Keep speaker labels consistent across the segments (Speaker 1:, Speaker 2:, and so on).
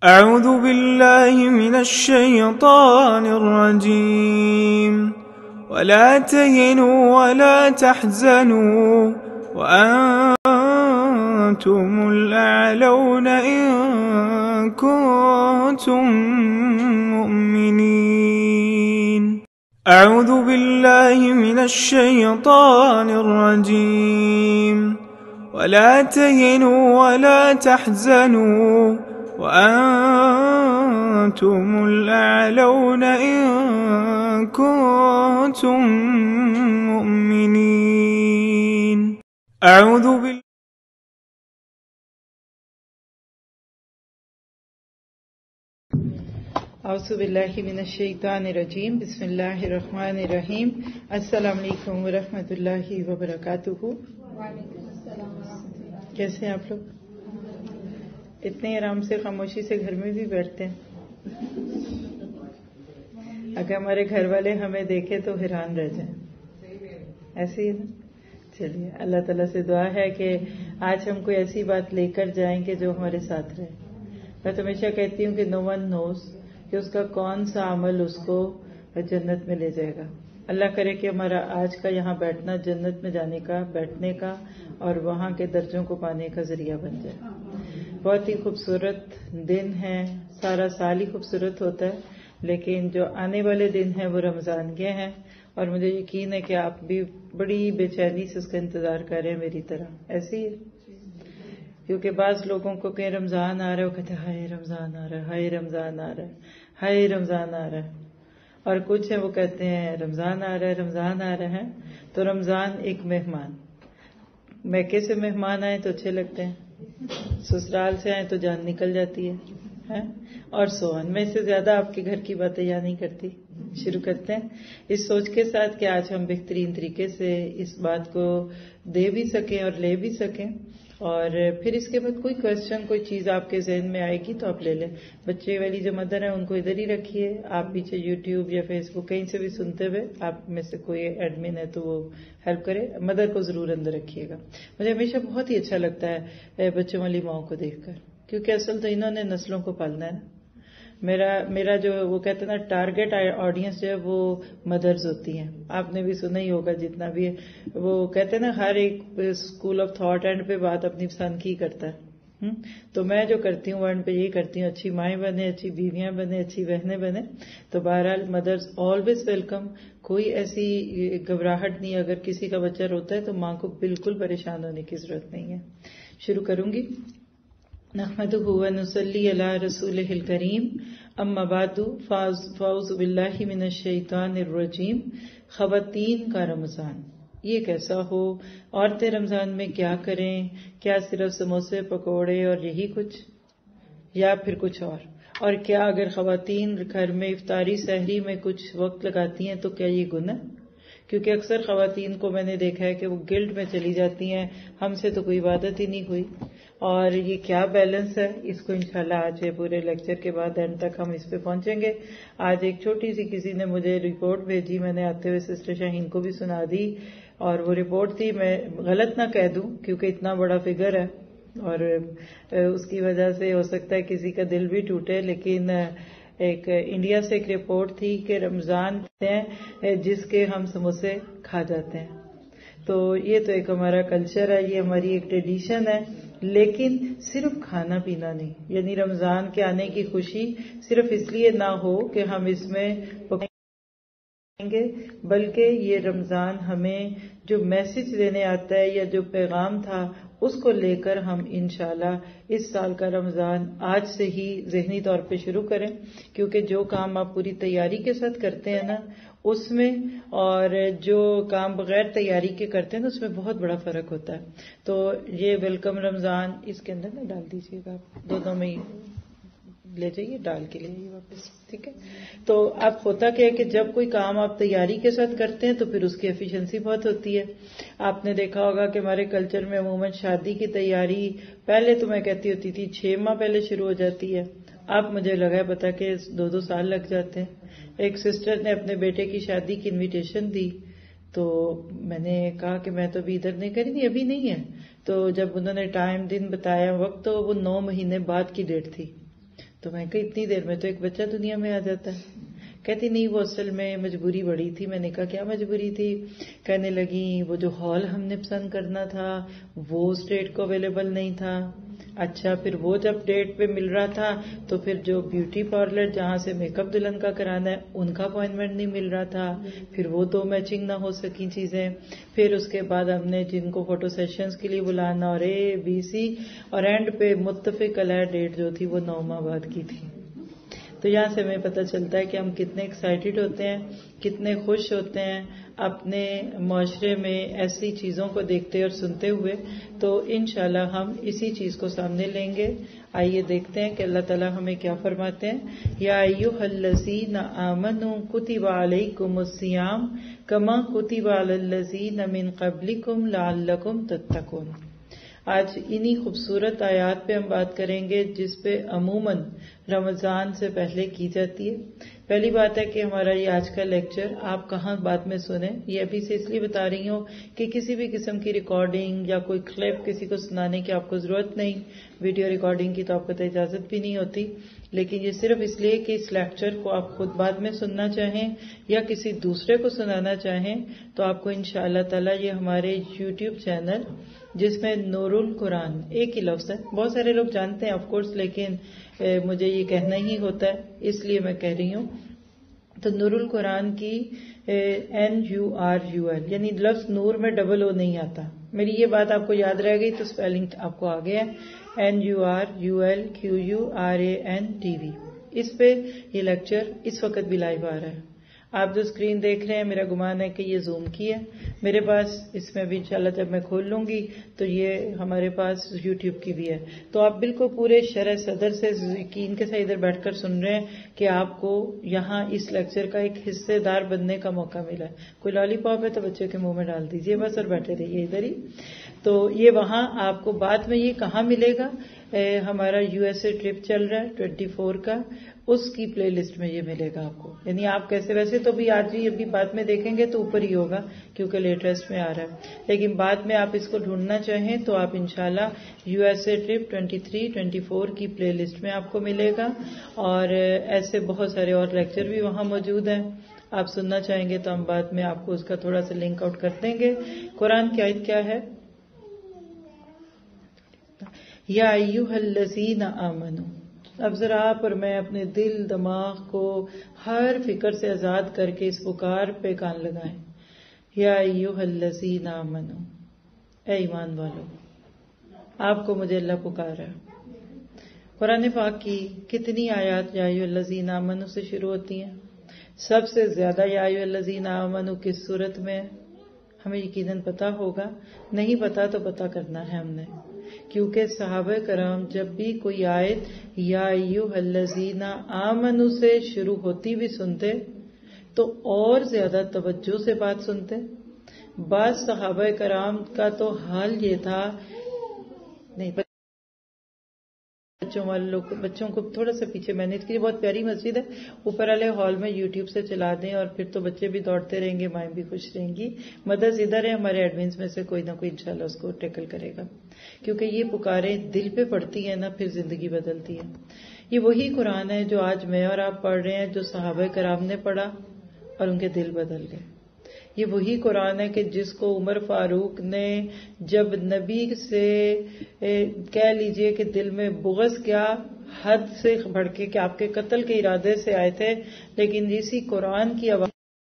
Speaker 1: أعوذ بالله من الشيطان الرجيم ولا تهنوا ولا تحزنوا وأنتم الأعلون إن كنتم مؤمنين أعوذ بالله من الشيطان الرجيم ولا تهنوا ولا تحزنوا وأنتم الأعلون إن كنتم مؤمنين أعوذ بالله
Speaker 2: اعوذ باللہ من الشیطان الرجیم بسم اللہ الرحمن الرحیم السلام علیکم ورحمۃ اللہ وبرکاتہ. کیسے ہیں آپ لوگ؟ اتنے آرام سے خاموشی سے گھر میں بھی بیٹھتے ہیں. اگر ہمارے گھر والے ہمیں دیکھیں تو حیران رہ جائیں. ایسے ہی نا. چلیے اللہ تعالیٰ سے دعا ہے کہ آج ہم کوئی ایسی بات لے کر جائیں کہ جو ہمارے ساتھ رہے. میں تو ہمیشہ کہتی ہوں کہ نو ون نوز کہ اس کا کون سا عمل اس کو جنت میں لے جائے گا. اللہ کرے کہ ہمارا آج کا یہاں بیٹھنا جنت میں جانے کا، بیٹھنے کا اور وہاں کے درجوں کو پانے کا ذریعہ بن جائے. بہت ہی خوبصورت دن ہے. سارا سال ہی خوبصورت ہوتا ہے، لیکن جو آنے والے دن ہیں وہ رمضان کے ہیں، اور مجھے یقین ہے کہ آپ بھی بڑی بے چینی سے اس کا انتظار کر رہے ہیں میری طرح. ایسے ہی ہے، کیونکہ بعض لوگوں کو کہ رمضان آ رہا ہے وہ کہتے ہیں ہائے رمضان آ رہا ہے، ہائے رمضان آ رہا ہے، ہائے رمضان آ رہا ہے. اور کچھ ہیں وہ کہتے ہیں رمضان آ رہا ہے، رمضان آ رہا ہے. تو رمضان ایک مہمان. میکے سے مہمان آئے تو اچھے لگتے ہیں، سسرال سے آئے تو جان نکل جاتی ہے اور سوان. میں اس سے زیادہ آپ کے گھر کی باتیں یاد نہیں کرتی. شروع کرتے ہیں اس سوچ کے ساتھ کہ آج ہم بہترین طریقے سے اس بات کو دے بھی سکیں اور لے بھی سکیں. اور پھر اس کے بعد کوئی کوشچن، کوئی چیز آپ کے ذہن میں آئے گی تو آپ لے لیں. بچے والی جو مدر ہیں ان کو ادھر ہی رکھیے. آپ پیچھے یوٹیوب یا فیس بک کہیں سے بھی سنتے ہوئے آپ میں سے کوئی ایڈمن ہے تو وہ ہیلپ کرے. مدر کو ضرور اندر رکھیے گا. مجھے ہمیشہ بہت ہی اچھا لگتا ہے بچوں والی ماؤں کو دیکھ کر، کیونکہ اصل تو انہوں نے نسلوں کو پالنا ہے نا. میرا جو وہ کہتے ہیں نا ٹارگٹ آڈینس جو ہے وہ مدرز ہوتی ہیں. آپ نے بھی سنا ہی ہوگا جتنا بھی ہے. وہ کہتے ہیں نا ہر ایک اسکول آف تھاٹ اینڈ پہ بات اپنی پسند کی کرتا ہے. تو میں جو کرتی ہوں ورنڈ پہ یہی کرتی ہوں، اچھی مائیں بنے، اچھی بیویاں بنے، اچھی بہنیں بنے. تو بہرحال مدرز آلویز ویلکم. کوئی ایسی گھبراہٹ نہیں. اگر کسی کا بچہ روتا ہے تو ماں کو بالکل پریشان ہونے کی ضرورت نہیں ہے. شروع کروں گی. نحمدہ ونصلی علی رسولہ الکریم، اما بعد فاعوذ باللہ من الشیطان الرجیم. خواتین کا رمضان یہ کیسا ہو؟ عورتیں رمضان میں کیا کریں؟ کیا صرف سموسے پکوڑے اور یہی کچھ، یا پھر کچھ اور کیا اگر خواتین گھر میں افطاری سحری میں کچھ وقت لگاتی ہیں تو کیا یہ گناہ؟ کیونکہ اکثر خواتین کو میں نے دیکھا ہے کہ وہ گلٹ میں چلی جاتی ہیں، ہم سے تو کوئی عبادت ہی نہیں ہوئی. اور یہ کیا بیلنس ہے، اس کو انشاءاللہ آج پورے لیکچر کے بعد اینڈ تک ہم اس پہ پہنچیں گے. آج ایک چھوٹی سی کسی نے مجھے رپورٹ بھیجی، میں نے آتے ہوئے سسٹر شاہین کو بھی سنا دی. اور وہ رپورٹ تھی، میں غلط نہ کہہ دوں کیونکہ اتنا بڑا فگر ہے اور اس کی وجہ سے ہو سکتا ہے کسی کا دل بھی ٹوٹے. لیکن ایک انڈیا سے ایک رپورٹ تھی کہ رمضان ہیں جس کے ہم سموسے کھا جاتے ہیں. تو یہ تو ایک ہمارا کلچر ہے، یہ ہماری ایک ٹریڈیشن ہے. لیکن صرف کھانا پینا نہیں، یعنی رمضان کے آنے کی خوشی صرف اس لیے نہ ہو کہ ہم اس میں گے، بلکہ یہ رمضان ہمیں جو میسج دینے آتا ہے یا جو پیغام تھا اس کو لے کر ہم انشاءاللہ اس سال کا رمضان آج سے ہی ذہنی طور پہ شروع کریں. کیونکہ جو کام آپ پوری تیاری کے ساتھ کرتے ہیں نا اس میں، اور جو کام بغیر تیاری کے کرتے ہیں نا اس میں بہت بڑا فرق ہوتا ہے. تو یہ ویلکم رمضان اس کے اندر نہ ڈال دیجیے گا، دونوں میں ہی لے جائیے، ڈال کے لے آئیے واپس، ٹھیک ہے. تو اب ہوتا کیا ہے کہ جب کوئی کام آپ تیاری کے ساتھ کرتے ہیں تو پھر اس کی ایفیشنسی بہت ہوتی ہے. آپ نے دیکھا ہوگا کہ ہمارے کلچر میں عموماً شادی کی تیاری پہلے تو میں کہتی ہوتی تھی 6 ماہ پہلے شروع ہو جاتی ہے. اب مجھے لگا ہے پتا کہ 2 سال لگ جاتے ہیں. ایک سسٹر نے اپنے بیٹے کی شادی کی انویٹیشن دی تو میں نے کہا کہ میں تو ابھی ادھر نہیں کری تھی، ابھی نہیں ہے. تو جب انہوں نے ٹائم دن بتایا وقت تو وہ 9 مہینے بعد کی ڈیٹ تھی. تو میں کہا اتنی دیر میں تو ایک بچہ دنیا میں آ جاتا ہے. کہتی نہیں وہ اصل میں مجبوری بڑی تھی. میں نے کہا کیا مجبوری تھی؟ کہنے لگی وہ جو ہال ہم نے پسند کرنا تھا وہ اس ڈیٹ کو اویلیبل نہیں تھا. اچھا پھر وہ جب ڈیٹ پہ مل رہا تھا تو پھر جو بیوٹی پارلر جہاں سے میک اپ دلہن کا کرانا ہے ان کا اپوائنٹمنٹ نہیں مل رہا تھا. پھر وہ 2 میچنگ نہ ہو سکی چیزیں. پھر اس کے بعد ہم نے جن کو فوٹو سیشنز کے لیے بلانا اور ABC اور اینڈ پہ متفق علیہ ڈیٹ جو تھی وہ 9 ماہ بعد کی تھی. تو یہاں سے ہمیں پتہ چلتا ہے کہ ہم کتنے ایکسائٹیڈ ہوتے ہیں, کتنے خوش ہوتے ہیں اپنے معاشرے میں ایسی چیزوں کو دیکھتے اور سنتے ہوئے. تو انشاءاللہ ہم اسی چیز کو سامنے لیں گے. آئیے دیکھتے ہیں کہ اللہ تعالیٰ ہمیں کیا فرماتے ہیں. یا ایھا الذین آمنوا کتب علیکم الصیام کما کتب علی الذین من قبلکم لعلکم تتقون. آج انہی خوبصورت آیات پہ ہم بات کریں گے جس پہ عموماً رمضان سے پہلے کی جاتی ہے. پہلی بات ہے کہ ہمارا یہ آج کا لیکچر آپ کہاں بعد میں سنیں. یہ ابھی سے اس لیے بتا رہی ہوں کہ کسی بھی قسم کی ریکارڈنگ یا کوئی کلپ کسی کو سنانے کی آپ کو ضرورت نہیں. ویڈیو ریکارڈنگ کی تو آپ کو تو اجازت بھی نہیں ہوتی. لیکن یہ صرف اس لیے کہ اس لیکچر کو آپ خود بعد میں سننا چاہیں یا کسی دوسرے کو سنانا چاہیں تو آپ کو انشاءاللہ تعالی یہ ہمارے YouTube چینل جس میں نور القرآن ایک ہی لفظ ہے, بہت سارے لوگ جانتے ہیں آف کورس, لیکن مجھے یہ کہنا ہی ہوتا ہے اس لیے میں کہہ رہی ہوں. تو نور القرآن کی NURUL یعنی لفظ نور میں ڈبل او نہیں آتا. میری یہ بات آپ کو یاد رہ گئی تو اسپیلنگ آپ کو آ گیا ہے NURULQURAN TV. اس پہ یہ لیکچر اس وقت بھی لائیو آ رہا ہے. آپ جو اسکرین دیکھ رہے ہیں میرا گمان ہے کہ یہ زوم کی ہے. میرے پاس اس میں بھی انشاءاللہ جب میں کھول لوں گی تو یہ ہمارے پاس YouTube کی بھی ہے. تو آپ بالکل پورے شرح صدر سے یقین کے ساتھ ادھر بیٹھ کر سن رہے ہیں کہ آپ کو یہاں اس لیکچر کا ایک حصے دار بننے کا موقع ملا ہے. کوئی لالی پاپ ہے تو بچے کے منہ میں ڈال دیجئے بس اور بیٹھے رہیے ادھر ہی. تو یہ وہاں آپ کو بعد میں یہ کہاں ملے گا, ہمارا USA ٹرپ چل رہا ہے 24 کا, اس کی پلے لسٹ میں یہ ملے گا آپ کو. یعنی آپ کیسے ویسے تو بھی آج ہی ابھی بعد میں دیکھیں گے تو اوپر ہی ہوگا کیونکہ لیٹسٹ میں آ رہا ہے, لیکن بعد میں آپ اس کو ڈھونڈنا چاہیں تو آپ انشاءاللہ USA ٹرپ 23-24 کی پلے لسٹ میں آپ کو ملے گا. اور ایسے بہت سارے اور لیکچر بھی وہاں موجود ہیں. آپ سننا چاہیں گے تو ہم بعد میں آپ کو اس کا تھوڑا سا لنک آؤٹ کر دیں گے. قرآن کی آیت کیا ہے؟ یا ایھا الذین آمنوا. اب ذرا آپ اور میں اپنے دل دماغ کو ہر فکر سے آزاد کر کے اس پکار پہ کان لگائیں. یا ایھا الذین آمنوا, اے ایمان والو, آپ کو مجھے اللہ پکار ہے. قرآن پاک کی کتنی آیات یا ایھا الذین آمنوا سے شروع ہوتی ہیں؟ سب سے زیادہ یا ایھا الذین آمنوا کس صورت میں؟ ہمیں یقیناً پتا ہوگا, نہیں پتا تو پتا کرنا ہے ہم نے, کیونکہ صحابہ کرام جب بھی کوئی آیت یا ایھا الذین آمنوا سے شروع ہوتی بھی سنتے تو اور زیادہ توجہ سے بات سنتے. بعض صحابہ کرام کا تو حال یہ تھا, نہیں بچوں کو تھوڑا سا پیچھے, میں نے اس کی بہت پیاری مسجد ہے اوپر والے ہال میں YouTube سے چلا دیں اور پھر تو بچے بھی دوڑتے رہیں گے, مائیں بھی خوش رہیں گی. مدرس ادھر ہے, ہمارے ایڈمنس میں سے کوئی نہ کوئی انشاءاللہ اس کو ٹیکل کرے گا, کیونکہ یہ پکاریں دل پہ پڑتی ہیں نا پھر زندگی بدلتی ہے. یہ وہی قرآن ہے جو آج میں اور آپ پڑھ رہے ہیں, جو صحابہ کرام نے پڑھا اور ان کے دل بدل گئے. یہ وہی قرآن ہے کہ جس کو عمر فاروق نے جب نبی سے کہہ لیجئے کہ دل میں بغض کیا حد سے بڑھ کے کہ آپ کے قتل کے ارادے سے آئے تھے, لیکن اسی قرآن کی آواز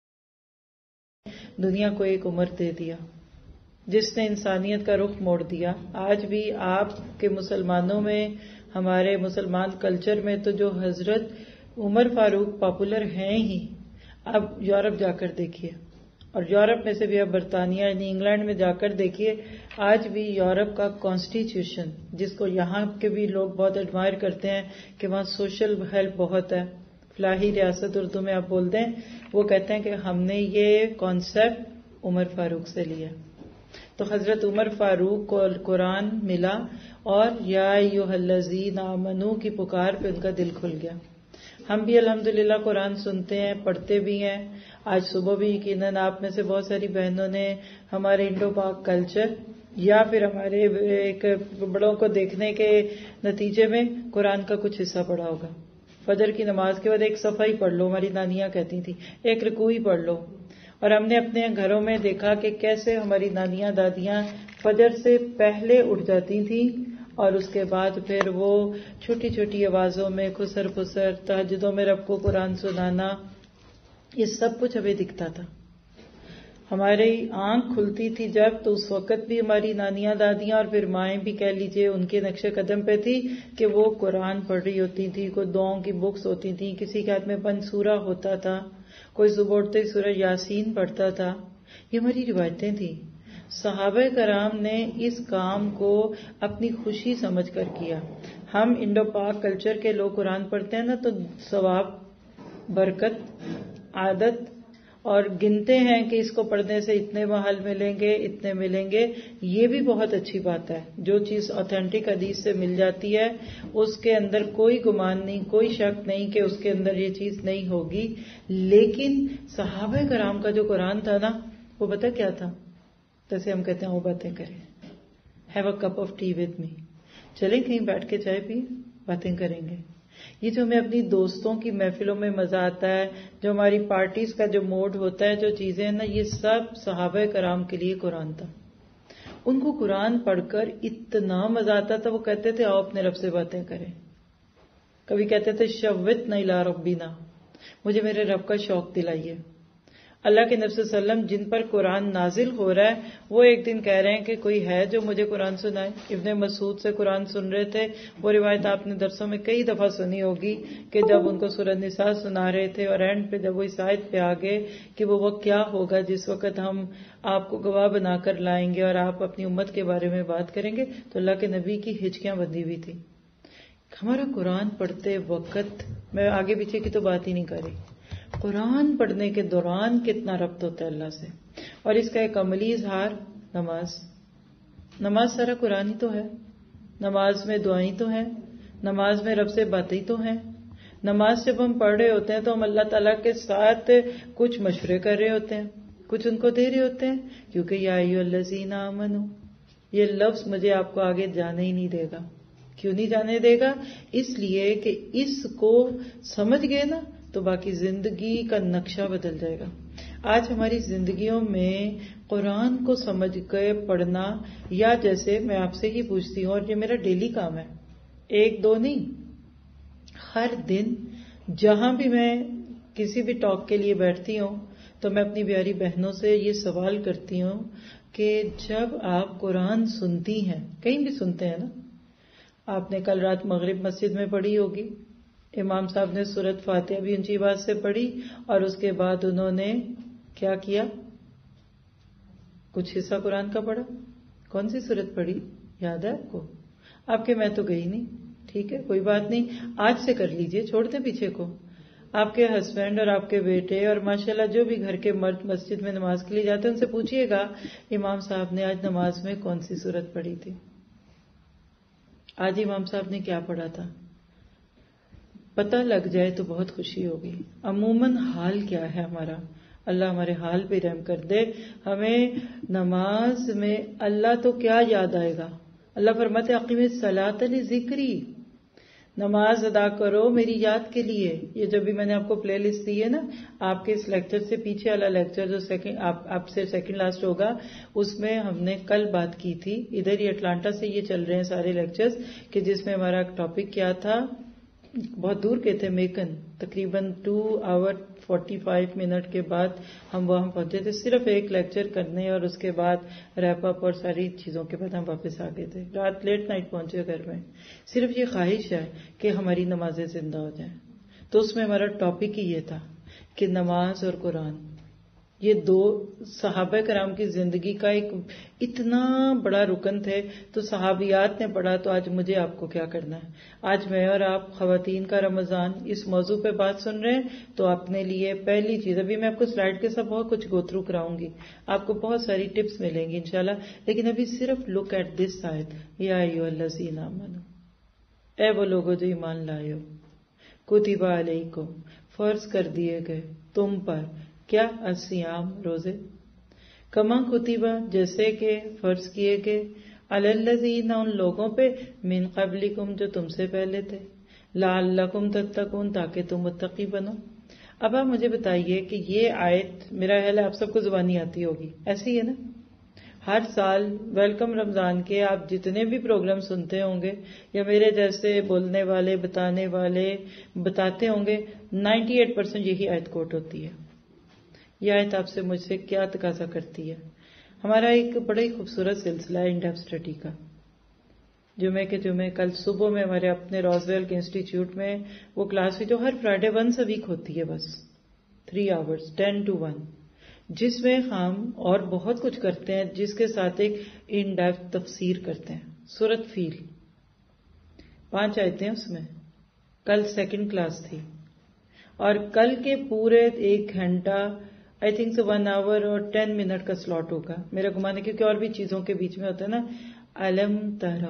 Speaker 2: دنیا کو ایک عمر دے دیا جس نے انسانیت کا رخ موڑ دیا. آج بھی آپ کے مسلمانوں میں, ہمارے مسلمان کلچر میں تو جو حضرت عمر فاروق پاپولر ہیں ہی, اب یورپ جا کر دیکھیے, اور یورپ میں سے بھی اب برطانیہ یعنی انگلینڈ میں جا کر دیکھیے, آج بھی یورپ کا کانسٹیٹیوشن جس کو یہاں کے بھی لوگ بہت ایڈمائر کرتے ہیں کہ وہاں سوشل ہیلپ بہت ہے, فلاحی ریاست اردو میں آپ بولتے ہیں, وہ کہتے ہیں کہ ہم نے یہ کانسیپٹ عمر فاروق سے لیا. تو حضرت عمر فاروق کو قرآن ملا اور یا ایھا الذین آمنوا کی پکار پہ ان کا دل کھل گیا. ہم بھی الحمدللہ قرآن سنتے ہیں, پڑھتے بھی ہیں. آج صبح بھی یقیناً آپ میں سے بہت ساری بہنوں نے ہمارے انڈو پاک کلچر یا پھر ہمارے ایک بڑوں کو دیکھنے کے نتیجے میں قرآن کا کچھ حصہ پڑھا ہوگا. فجر کی نماز کے بعد ایک صفحہ ہی پڑھ لو، ہماری نانیاں کہتی تھیں، ایک رکوع ہی پڑھ لو. اور ہم نے اپنے گھروں میں دیکھا کہ کیسے ہماری نانیاں دادیاں فجر سے پہلے اٹھ جاتی تھیں اور اس کے بعد پھر وہ چھوٹی چھوٹی آوازوں میں خسر پسر تہجدوں میں رب کو قرآن سنانا، یہ سب کچھ ہمیں دکھتا تھا. ہماری آنکھ کھلتی تھی جب، تو اس وقت بھی ہماری نانیاں دادیاں اور پھر مائیں بھی کہہ لیجئے ان کے نقش قدم پہ تھی کہ وہ قرآن پڑھ رہی ہوتی تھی. کوئی دعاؤں کی بکس ہوتی تھیں، کسی کے ہاتھ میں بند سورہ ہوتا تھا، کوئی صبح اٹھتے ہی سورہ یاسین پڑھتا تھا. یہ ہماری روایتیں تھیں. صحابہ کرام نے اس کام کو اپنی خوشی سمجھ کر کیا. ہم انڈو پاک کلچر کے لوگ قرآن پڑھتے ہیں نا تو ثواب، برکت، عادت اور گنتے ہیں کہ اس کو پڑھنے سے اتنے محل ملیں گے، اتنے ملیں گے. یہ بھی بہت اچھی بات ہے. جو چیز آتھینٹک حدیث سے مل جاتی ہے اس کے اندر کوئی گمان نہیں، کوئی شک نہیں کہ اس کے اندر یہ چیز نہیں ہوگی. لیکن صحابہ کرام کا جو قرآن تھا نا، وہ پتہ کیا تھا؟ جیسے ہم کہتے ہیں وہ باتیں کریں، have a cup of tea with me, چلیں کہیں بیٹھ کے چائے پی، باتیں کریں گے. یہ جو ہمیں اپنی دوستوں کی محفلوں میں مزہ آتا ہے، جو ہماری پارٹیز کا جو موڈ ہوتا ہے، جو چیزیں ہیں نا، یہ سب صحابہ کرام کے لیے قرآن تھا. ان کو قرآن پڑھ کر اتنا مزہ آتا تھا، وہ کہتے تھے آؤ اپنے رب سے باتیں کریں. کبھی کہتے تھے شوّتنا الی ربنا، مجھے میرے رب کا شوق دلائیے. اللہ کے نبی صلی اللہ علیہ وسلم جن پر قرآن نازل ہو رہا ہے، وہ ایک دن کہہ رہے ہیں کہ کوئی ہے جو مجھے قرآن سنائے. ابن مسعود سے قرآن سن رہے تھے. وہ روایت آپ نے درسوں میں کئی دفعہ سنی ہوگی کہ جب ان کو سورہ نساء سنا رہے تھے اور اینڈ پہ جب وہ اس آیت پہ آگے کہ وہ وقت کیا ہوگا جس وقت ہم آپ کو گواہ بنا کر لائیں گے اور آپ اپنی امت کے بارے میں بات کریں گے، تو اللہ کے نبی کی ہچکیاں بندھی ہوئی تھی. ہمارا قرآن پڑھتے وقت، میں آگے پیچھے کی تو بات ہی نہیں کر رہی، قرآن پڑھنے کے دوران کتنا ربط ہوتا ہے اللہ سے. اور اس کا ایک عملی اظہار نماز سارا قرآن ہی تو ہے. نماز میں دعائیں تو ہیں، نماز میں رب سے باتیں تو ہیں. نماز جب ہم پڑھ رہے ہوتے ہیں تو ہم اللہ تعالیٰ کے ساتھ کچھ مشورے کر رہے ہوتے ہیں، کچھ ان کو دے رہے ہوتے ہیں، کیونکہ یا ایھا الذین آمنوا، یہ لفظ مجھے آپ کو آگے جانے ہی نہیں دے گا. کیوں نہیں جانے دے گا؟ اس لیے کہ اس کو سمجھ گئے نا تو باقی زندگی کا نقشہ بدل جائے گا. آج ہماری زندگیوں میں قرآن کو سمجھ کے پڑھنا، یا جیسے میں آپ سے ہی پوچھتی ہوں، اور یہ میرا ڈیلی کام ہے، ایک دو نہیں، ہر دن جہاں بھی میں کسی بھی ٹاک کے لیے بیٹھتی ہوں تو میں اپنی پیاری بہنوں سے یہ سوال کرتی ہوں کہ جب آپ قرآن سنتی ہیں، کہیں بھی سنتے ہیں نا، آپ نے کل رات مغرب مسجد میں پڑھی ہوگی، امام صاحب نے سورۃ فاتحہ بھی اونچی آواز سے پڑھی اور اس کے بعد انہوں نے کیا کیا؟ کچھ حصہ قرآن کا پڑھا. کون سی سورت پڑھی یاد ہے آپ کو؟ آپ کے میں تو گئی نہیں. ٹھیک ہے، کوئی بات نہیں، آج سے کر لیجئے، چھوڑ دیں پیچھے کو. آپ کے ہسبینڈ اور آپ کے بیٹے اور ماشاءاللہ جو بھی گھر کے مرد مسجد میں نماز کے لیے جاتے ہیں ان سے پوچھئے گا امام صاحب نے آج نماز میں کون سی سورت پڑھی تھی، آج امام صاحب نے کیا پڑھا تھا. پتہ لگ جائے تو بہت خوشی ہوگی. عموماً حال کیا ہے ہمارا؟ اللہ ہمارے حال پہ رحم کر دے. ہمیں نماز میں اللہ تو کیا یاد آئے گا؟ اللہ فرماتے اقیم الصلاۃ لذکری، نماز ادا کرو میری یاد کے لیے. یہ جب بھی میں نے آپ کو پلے لسٹ دی ہے نا، آپ کے اس لیکچر سے پیچھے والا لیکچر جو آپ سے سیکنڈ لاسٹ ہوگا، اس میں ہم نے کل بات کی تھی. ادھر ہی اٹلانٹا سے یہ چل رہے ہیں سارے لیکچرز، کہ جس میں ہمارا ٹاپک کیا تھا، بہت دور کے تھے، میکن، تقریباً 2:45 کے بعد ہم وہاں پہنچے تھے، صرف ایک لیکچر کرنے اور اس کے بعد ریپ اپ اور ساری چیزوں کے بعد ہم واپس آ گئے تھے. رات لیٹ نائٹ پہنچے گھر میں. صرف یہ خواہش ہے کہ ہماری نمازیں زندہ ہو جائیں. تو اس میں ہمارا ٹاپک ہی یہ تھا کہ نماز اور قرآن، یہ دو صحابہ کرام کی زندگی کا ایک اتنا بڑا رکن تھے. تو صحابیات نے پڑھا تو آج مجھے آپ کو کیا کرنا ہے؟ آج میں اور آپ خواتین کا رمضان اس موضوع پہ بات سن رہے ہیں تو اپنے لیے پہلی چیز، ابھی میں آپ کو سلائیڈ کے ساتھ بہت کچھ گو تھرو کراؤں گی، آپ کو بہت ساری ٹپس ملیں گی انشاءاللہ، لیکن ابھی صرف لک ایٹ دس آیت، یا ایھا الذین آمنوا، اے وہ لوگوں جو ایمان لائے ہو، کتب علیکم، فرض کر دیے گئے تم پر، کیا؟ الصیام، روزے. کما کتبہ جیسے کہ فرض کیے گئے علی الذین ان لوگوں پہ من قبلکم جو تم سے پہلے تھے لعلکم تتقون تاکہ تم متقی بنو. اب آپ مجھے بتائیے کہ یہ آیت میرا خیال ہے آپ سب کو زبانی آتی ہوگی, ایسی ہے نا؟ ہر سال ویلکم رمضان کے آپ جتنے بھی پروگرام سنتے ہوں گے یا میرے جیسے بولنے والے بتانے والے بتاتے ہوں گے 98% یہی آیت کوٹ ہوتی ہے. یہ آیت آپ سے مجھ سے کیا تقاضا کرتی ہے؟ ہمارا ایک بڑا ہی خوبصورت سلسلہ ہے ان ڈیپتھ اسٹڈی کا. جمعے کے جمعے کل صبح میں ہمارے اپنے روزویل کے انسٹیٹیوٹ میں وہ کلاس ہوئی جو ہر فرائیڈے ونس اے ویک ہوتی ہے, بس 3 hours 10 to 1, جس میں ہم اور بہت کچھ کرتے ہیں, جس کے ساتھ ایک ان ڈیپتھ تفسیر کرتے ہیں. سورۃ فیل 5 آیتیں اس میں. کل سیکنڈ کلاس تھی اور کل کے پورے 1 گھنٹہ آئی تھنک سو 1 hour اور 10 منٹ کا سلاٹ ہوگا میرا گمان ہے, کیونکہ اور بھی چیزوں کے بیچ میں ہوتا ہے نا. علم ترا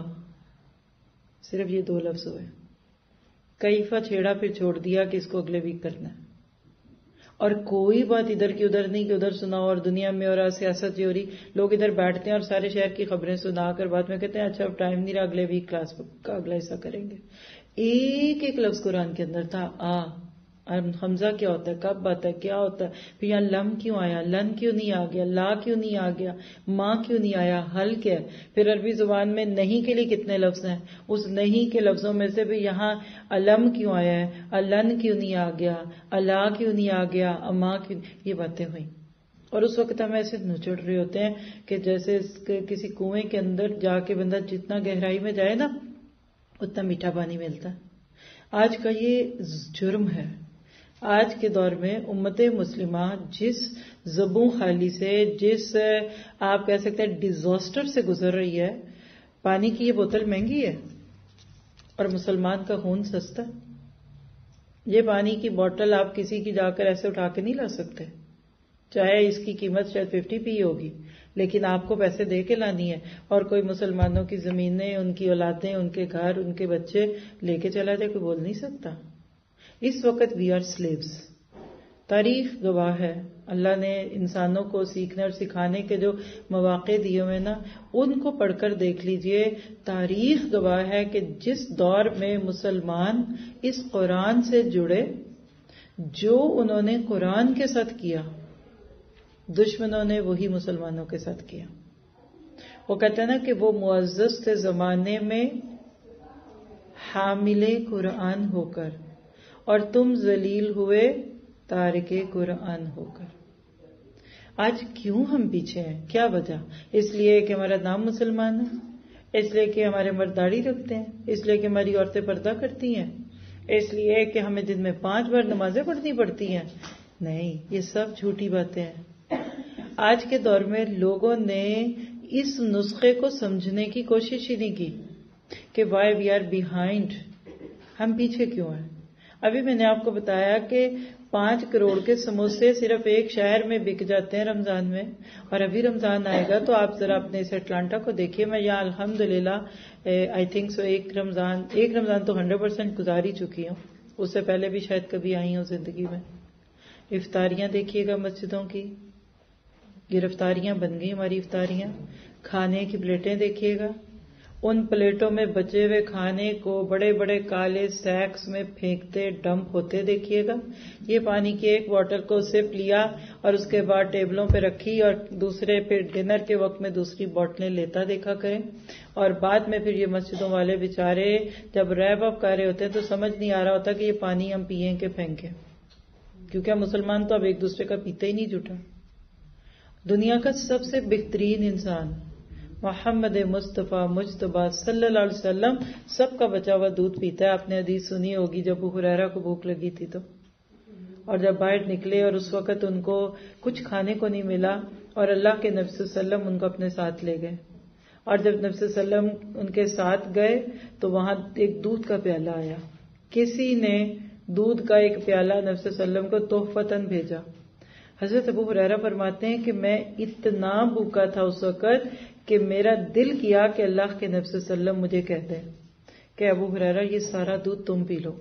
Speaker 2: صرف یہ 2 لفظ ہوئے, کیفا چھیڑا پھر چھوڑ دیا کہ اس کو اگلے ویک کرنا ہے, اور کوئی بات ادھر کی ادھر نہیں کہ ادھر سناؤ اور دنیا میں اور سیاست جو ہو رہی, لوگ ادھر بیٹھتے ہیں اور سارے شہر کی خبریں سنا کر بعد میں کہتے ہیں اچھا اب ٹائم نہیں رہا, اگلے ویک کلاس کا اگلا حصہ کریں گے. ایک ایک لفظ قرآن کے اندر تھا. حمزہ کیا ہوتا ہے, کب آتا ہے, کیا ہوتا ہے, پھر یہاں لم کیوں آیا, لن کیوں نہیں آ گیا, لا کیوں نہیں آ گیا, ماں کیوں نہیں آیا, حل کیا ہے. پھر عربی زبان میں نہیں کے لیے کتنے لفظ ہیں, اس نہیں کے لفظوں میں سے بھی یہاں علم کیوں آیا ہے, الن کیوں نہیں آ گیا, اللہ کیوں نہیں آ گیا, اما کیوں, یہ باتیں ہوئیں. اور اس وقت ہم ایسے نچڑ رہے ہوتے ہیں کہ جیسے کسی کنویں کے اندر جا کے بندہ جتنا گہرائی میں جائے نا اتنا میٹھا پانی ملتا ہے. آج کا یہ جرم ہے. آج کے دور میں امت مسلمہ جس زبوں خالی سے, جس آپ کہہ سکتے ہیں ڈیزاسٹر سے گزر رہی ہے, پانی کی یہ بوتل مہنگی ہے اور مسلمان کا خون سستا. یہ پانی کی بوتل آپ کسی کی جا کر ایسے اٹھا کے نہیں لا سکتے, چاہے اس کی قیمت شاید 50p ہوگی, لیکن آپ کو پیسے دے کے لانی ہے. اور کوئی مسلمانوں کی زمینیں, ان کی اولادیں, ان کے گھر, ان کے بچے لے کے چلا جائے, کوئی بول نہیں سکتا. اس وقت وی آر سلیوز. تاریخ گواہ ہے, اللہ نے انسانوں کو سیکھنے اور سکھانے کے جو مواقع دیے ہوئے نا ان کو پڑھ کر دیکھ لیجئے. تاریخ گواہ ہے کہ جس دور میں مسلمان اس قرآن سے جڑے, جو انہوں نے قرآن کے ساتھ کیا, دشمنوں نے وہی مسلمانوں کے ساتھ کیا. وہ کہتے ہیں نا کہ وہ معزز تھے زمانے میں حامل قرآن ہو کر, اور تم ذلیل ہوئے تارک قرآن ہو کر. آج کیوں ہم پیچھے ہیں؟ کیا وجہ؟ اس لیے کہ ہمارا نام مسلمان ہے, اس لیے کہ ہمارے مرد داڑھی رکھتے ہیں, اس لیے کہ ہماری عورتیں پردہ کرتی ہیں, اس لیے کہ ہمیں دن میں 5 بار نمازیں پڑھنی پڑتی ہیں. نہیں, یہ سب جھوٹی باتیں ہیں. آج کے دور میں لوگوں نے اس نسخے کو سمجھنے کی کوشش ہی نہیں کی کہ وائی وی آر بیہائنڈ, ہم پیچھے کیوں ہیں. ابھی میں نے آپ کو بتایا کہ 5 کروڑ کے سموسے صرف ایک شہر میں بک جاتے ہیں رمضان میں, اور ابھی رمضان آئے گا تو آپ ذرا اپنے اس اٹلانٹا کو دیکھیے. میں یہاں الحمدللہ آئی تھنک سو ایک رمضان تو 100% گزار ہی چکی ہوں, اس سے پہلے بھی شاید کبھی آئی ہوں زندگی میں. افطاریاں دیکھیے گا مسجدوں کی, گرفتاریاں بن گئی ہماری افطاریاں. کھانے کی پلیٹیں دیکھیے گا, ان پلیٹوں میں بچے ہوئے کھانے کو بڑے بڑے کالے سیکس میں پھینکتے ڈمپ ہوتے دیکھیے گا. یہ پانی کی ایک بوتل کو سپ لیا اور اس کے بعد ٹیبلوں پہ رکھی, اور دوسرے پھر ڈنر کے وقت میں دوسری بوتلیں لیتا دیکھا کریں. اور بعد میں پھر یہ مسجدوں والے بیچارے جب ریپ اپ کر رہے ہوتے ہیں تو سمجھ نہیں آ رہا ہوتا کہ یہ پانی ہم پیئیں کہ پھینکیں, کیونکہ مسلمان تو اب ایک دوسرے کا پیتے ہی نہیں جھوٹا. دنیا کا سب سے بہترین انسان محمد مصطفیٰ مجتبیٰ صلی اللہ علیہ وسلم سب کا بچا ہوا دودھ پیتا ہے. آپ نے حدیث سنی ہوگی جب ابو ہریرہ کو بھوک لگی تھی تو, اور جب باہر نکلے اور اس وقت ان کو کچھ کھانے کو نہیں ملا اور اللہ کے نبی صلی اللہ علیہ وسلم ان کو اپنے ساتھ لے گئے, اور جب نبی صلی اللہ علیہ وسلم ان کے ساتھ گئے تو وہاں ایک دودھ کا پیالہ آیا. کسی نے دودھ کا ایک پیالہ نبی صلی اللہ علیہ وسلم کو تحفتاً بھیجا. حضرت ابو ہریرہ فرماتے ہیں کہ میں اتنا بھوکا تھا اس وقت کہ میرا دل کیا کہ اللہ کے نبی صلی اللہ علیہ وسلم مجھے کہہ دیں کہ ابو ہریرہ یہ سارا دودھ تم پی لو.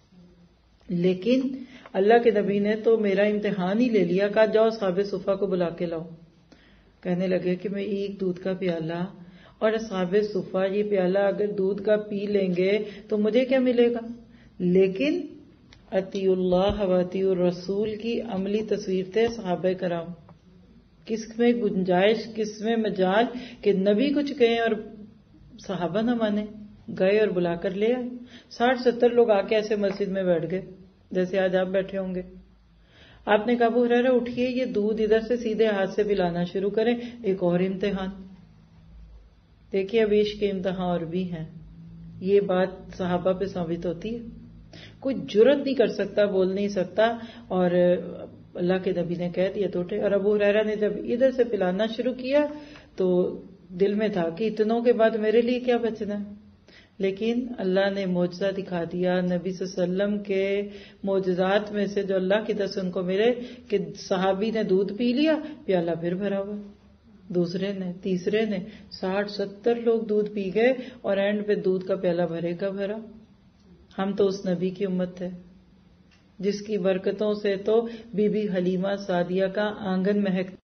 Speaker 2: لیکن اللہ کے نبی نے تو میرا امتحان ہی لے لیا, کہا جاؤ صحابہ صفہ کو بلا کے لاؤ. کہنے لگے کہ میں ایک دودھ کا پیالہ اور اصحاب صفہ یہ پیالہ اگر دودھ کا پی لیں گے تو مجھے کیا ملے گا، لیکن اطیع اللہ و اطیع الرسول کی عملی تصویر تھے صحابہ کرام. کس میں گنجائش، کس میں مجال کہ نبی کچھ کہیں اور صحابہ نہ مانے، گئے اور بلا کر لے آئے. 60-70 لوگ آ کے ایسے مسجد میں بیٹھ گئے جیسے آج آپ بیٹھے ہوں گے. آپ نے کہا ابو ہریرہ اٹھیے، یہ دودھ ادھر سے سیدھے ہاتھ سے پلانا شروع کریں. ایک اور امتحان دیکھیے، اب عشق کے امتحان اور بھی ہیں. یہ بات صحابہ پہ ثابت ہوتی ہے. کوئی جرت نہیں کر سکتا، بول نہیں سکتا، اور اللہ کے نبی نے کہہ دیا تو اٹھے. اور ابو ہریرہ نے جب ادھر سے پلانا شروع کیا تو دل میں تھا کہ اتنوں کے بعد میرے لیے کیا بچنا ہے. لیکن اللہ نے معجزہ دکھا دیا. نبی صلی اللہ علیہ وسلم کے معجزات میں سے جو اللہ کی طرف سے ان کو ملے کہ صحابی نے دودھ پی لیا، پیالہ پھر بھرا ہوا، دوسرے نے، تیسرے نے، 60-70 لوگ دودھ پی گئے اور اینڈ پہ دودھ کا پیالہ بھرے کا بھرا. ہم تو اس نبی کی امت ہے جس کی برکتوں سے تو بی بی حلیمہ سعدیہ کا آنگن مہک.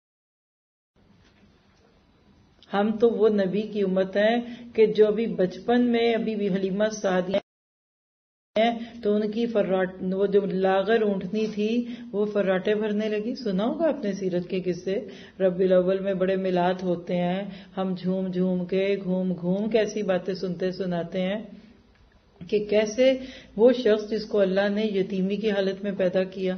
Speaker 2: ہم تو وہ نبی کی امت ہیں کہ جو ابھی بچپن میں ابھی بی حلیمہ سعدیہ ہیں تو ان کی وہ جو لاغر اونٹنی تھی وہ فراٹے بھرنے لگی. سنا ہوگا اپنے سیرت کے قصے. ربیع الاول میں بڑے میلاد ہوتے ہیں، ہم جھوم جھوم کے گھوم گھوم کے ایسی باتیں سنتے سناتے ہیں کہ کیسے وہ شخص جس کو اللہ نے یتیمی کی حالت میں پیدا کیا،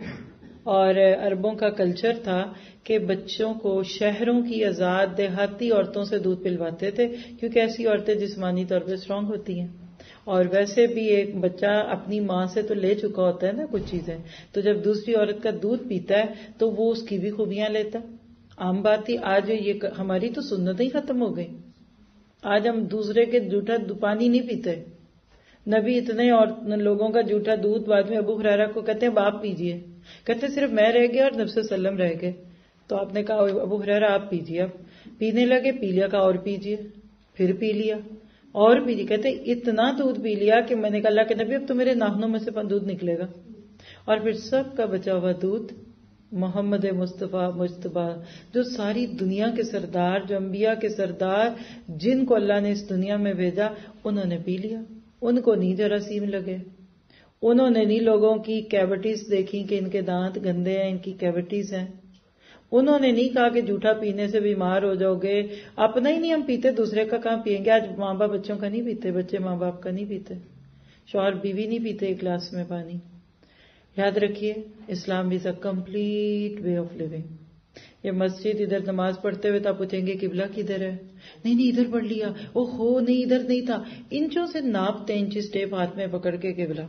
Speaker 2: اور عربوں کا کلچر تھا کہ بچوں کو شہروں کی آزاد دیہاتی عورتوں سے دودھ پلواتے تھے کیونکہ ایسی عورتیں جسمانی طور پہ اسٹرانگ ہوتی ہیں، اور ویسے بھی ایک بچہ اپنی ماں سے تو لے چکا ہوتا ہے نا کچھ چیزیں، تو جب دوسری عورت کا دودھ پیتا ہے تو وہ اس کی بھی خوبیاں لیتا. عام بات ہی آج یہ ہماری تو سنتیں ہی ختم ہو گئی. آج ہم دوسرے کے جھوٹا پانی نہیں پیتے. نبی اتنے اور لوگوں کا جھوٹا دودھ بعد میں ابو ہریرہ کو کہتے ہیں باپ پیجئے، کہتے صرف میں رہ گیا اور نبی صلی اللہ علیہ وسلم رہ گئے. تو آپ نے کہا ابو ہریرہ آپ پیجئے. اب پینے لگے، پی لیا، کہا اور پیجئے، پھر پی لیا اور پیجئے. کہتے اتنا دودھ پی لیا کہ میں نے کہا اللہ کے نبی اب تو میرے ناخنوں میں سے دودھ نکلے گا. اور پھر سب کا بچا ہوا دودھ محمد مصطفیٰ مجتبیٰ، جو ساری دنیا کے سردار، جو انبیاء کے سردار، جن کو اللہ نے اس دنیا میں بھیجا، انہوں نے پی لیا. ان کو نہیں جراثیم لگے، انہوں نے نہیں لوگوں کی کیوٹیز دیکھی کہ ان کے دانت گندے ہیں، ان کی کیوٹیز ہیں. انہوں نے نہیں کہا کہ جھوٹا پینے سے بیمار ہو جاؤ گے. اپنا ہی نہیں ہم پیتے، دوسرے کا کہاں پیئیں گے. آج ماں باپ بچوں کا نہیں پیتے، بچے ماں باپ کا نہیں پیتے، شوہر بیوی نہیں پیتے ایک گلاس میں پانی. یاد رکھیے Islam is a complete way of living. یہ مسجد ادھر نماز پڑھتے ہوئے تو آپ پوچھیں گے قبلہ کدھر ہے؟ نہیں ادھر پڑھ لیا، او ہو نہیں ادھر نہیں تھا. انچوں سے ناپتے، انچز ٹیپ ہاتھ میں پکڑ کے قبلہ.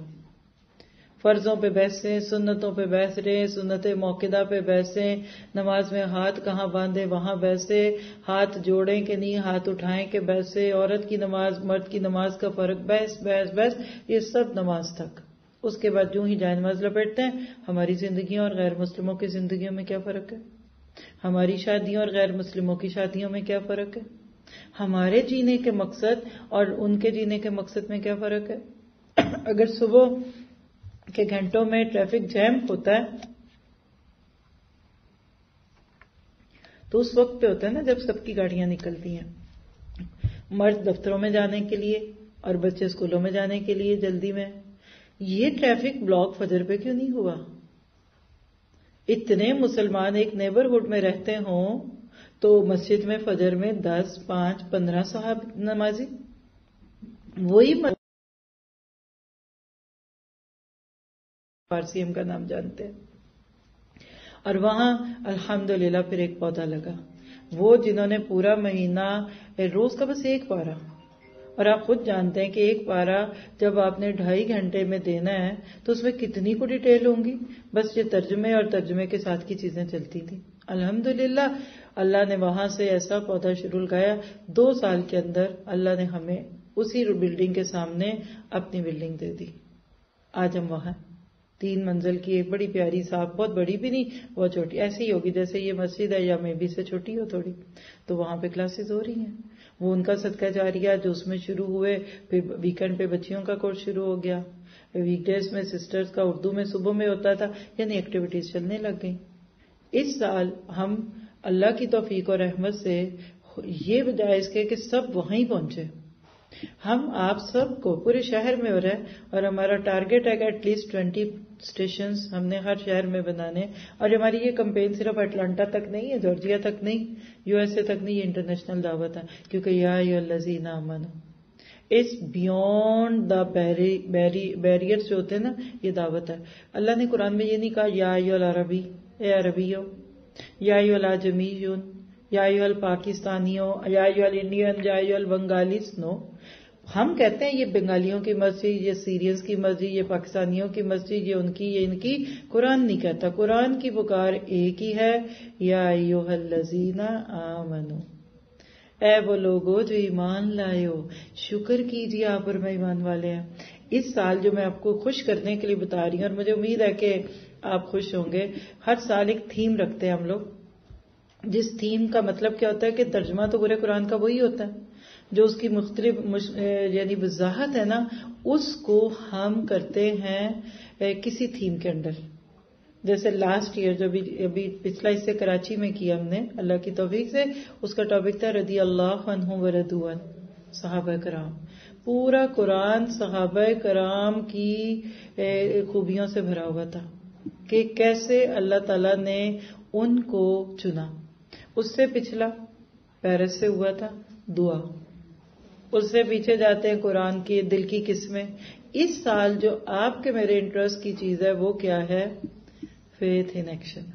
Speaker 2: فرضوں پہ بحثیں، سنتوں پہ بحث رہے، سنت موقدہ پہ بحثیں، نماز میں ہاتھ کہاں باندھے وہاں بحثیں، ہاتھ جوڑیں کہ نہیں ہاتھ اٹھائیں کہ بحثیں، عورت کی نماز مرد کی نماز کا فرق، بحث بحث بحث. یہ سب نماز تک. اس کے بعد جو ہی جائے نماز لپیٹتے ہیں. ہماری زندگیوں اور غیر مسلموں کی زندگیوں میں کیا فرق ہے؟ ہماری شادیوں اور غیر مسلموں کی شادیوں میں کیا فرق ہے؟ ہمارے جینے کے مقصد اور ان کے جینے کے مقصد میں کیا فرق ہے؟ اگر صبح کے گھنٹوں میں ٹریفک جیم ہوتا ہے تو اس وقت پہ ہوتا ہے نا جب سب کی گاڑیاں نکلتی ہیں، مرد دفتروں میں جانے کے لیے اور بچے اسکولوں میں جانے کے لیے جلدی میں. یہ ٹریفک بلاک فجر پہ کیوں نہیں ہوا؟ اتنے مسلمان ایک نیبرہڈ میں رہتے ہوں تو مسجد میں فجر میں 10, 5, 15 صاحب نمازی، وہی فارسی ہم کا نام جانتے ہیں. اور وہاں الحمدللہ پھر ایک پودا لگا. وہ جنہوں نے پورا مہینہ روز کا بس ایک پارا، اور آپ خود جانتے ہیں کہ ایک پارا جب آپ نے 2.5 گھنٹے میں دینا ہے تو اس میں کتنی کو ڈیٹیل ہوں گی. بس یہ ترجمے اور ترجمے کے ساتھ کی چیزیں چلتی تھیں. الحمدللہ اللہ نے وہاں سے ایسا پودا شروع لگایا. 2 سال کے اندر اللہ نے ہمیں اسی بلڈنگ کے سامنے اپنی بلڈنگ دے دی. آج ہم وہاں 3 منزل کی ایک بڑی پیاری صاحب، بہت بڑی بھی نہیں بہت چھوٹی، ایسی ہی ہوگی جیسے یہ مسجد ہے یا میں بھی سے چھوٹی ہو تھوڑی. تو وہاں پہ کلاسز ہو رہی ہیں. وہ ان کا صدقہ جاریہ جو اس میں شروع ہوئے، پھر ویکینڈ پہ بچیوں کا کورس شروع ہو گیا، ویک ڈیز میں سسٹرز کا اردو میں صبح میں ہوتا تھا، یعنی ایکٹیویٹیز چلنے لگ گئیں. اس سال ہم اللہ کی توفیق اور رحمت سے یہ بجائے اس کے کہ سب وہیں پہنچے. ہم آپ سب کو پورے شہر میں ہو رہا ہے اور ہمارا ٹارگیٹ ہے کہ ایٹ لیسٹ 20 اسٹیشنز ہم نے ہر شہر میں بنانے. اور ہماری یہ کمپین صرف اٹلانٹا تک نہیں ہے، جارجیا تک نہیں، یو ایس اے تک نہیں، یہ انٹرنیشنل دعوت ہے. کیونکہ یا ایھا الذین آمنوا، اٹس بیونڈ دا بیریئرز جو ہوتے ہیں نا، یہ دعوت ہے. اللہ نے قرآن میں یہ نہیں کہا یا ایھا العربی، اے عربیو، یا ایھا العجمیون، یا ایھا الپاکستانیوں، یا ایھا الانڈین، یا ایھا البنگالیز. نو، ہم کہتے ہیں یہ بنگالیوں کی مسجد، یہ سیرینز کی مسجد، یہ پاکستانیوں کی مسجد، یہ ان کی، یہ ان کی. قرآن نہیں کہتا. قرآن کی پکار ایک ہی ہے، یا ایھا الذین آمنوا، اے وہ لوگو جو ایمان لائے ہو، شکر کیجیے آپ پر میں ایمان والے ہیں. اس سال جو میں آپ کو خوش کرنے کے لیے بتا رہی ہوں، اور مجھے امید ہے کہ آپ خوش ہوں گے. ہر سال ایک تھیم رکھتے ہیں ہم لوگ، جس تھیم کا مطلب کیا ہوتا ہے کہ ترجمہ تو پورے قرآن کا وہی ہوتا ہے، جو اس کی مختلف یعنی وضاحت ہے نا، اس کو ہم کرتے ہیں کسی تھیم کے اندر. جیسے لاسٹ ایئر جو ابھی پچھلا اس سے کراچی میں کیا ہم نے اللہ کی توفیق سے، اس کا ٹاپک تھا رضی اللہ عنہم ورضوا عنہ، صحابہ کرام. پورا قرآن صحابہ کرام کی خوبیوں سے بھرا ہوا تھا کہ کیسے اللہ تعالیٰ نے ان کو چنا. اس سے پچھلا پیرس سے ہوا تھا دعا. اس سے پیچھے جاتے ہیں قرآن کی دل کی قسمیں. اس سال جو آپ کے میرے انٹرسٹ کی چیز ہے وہ کیا ہے؟ Faith in action.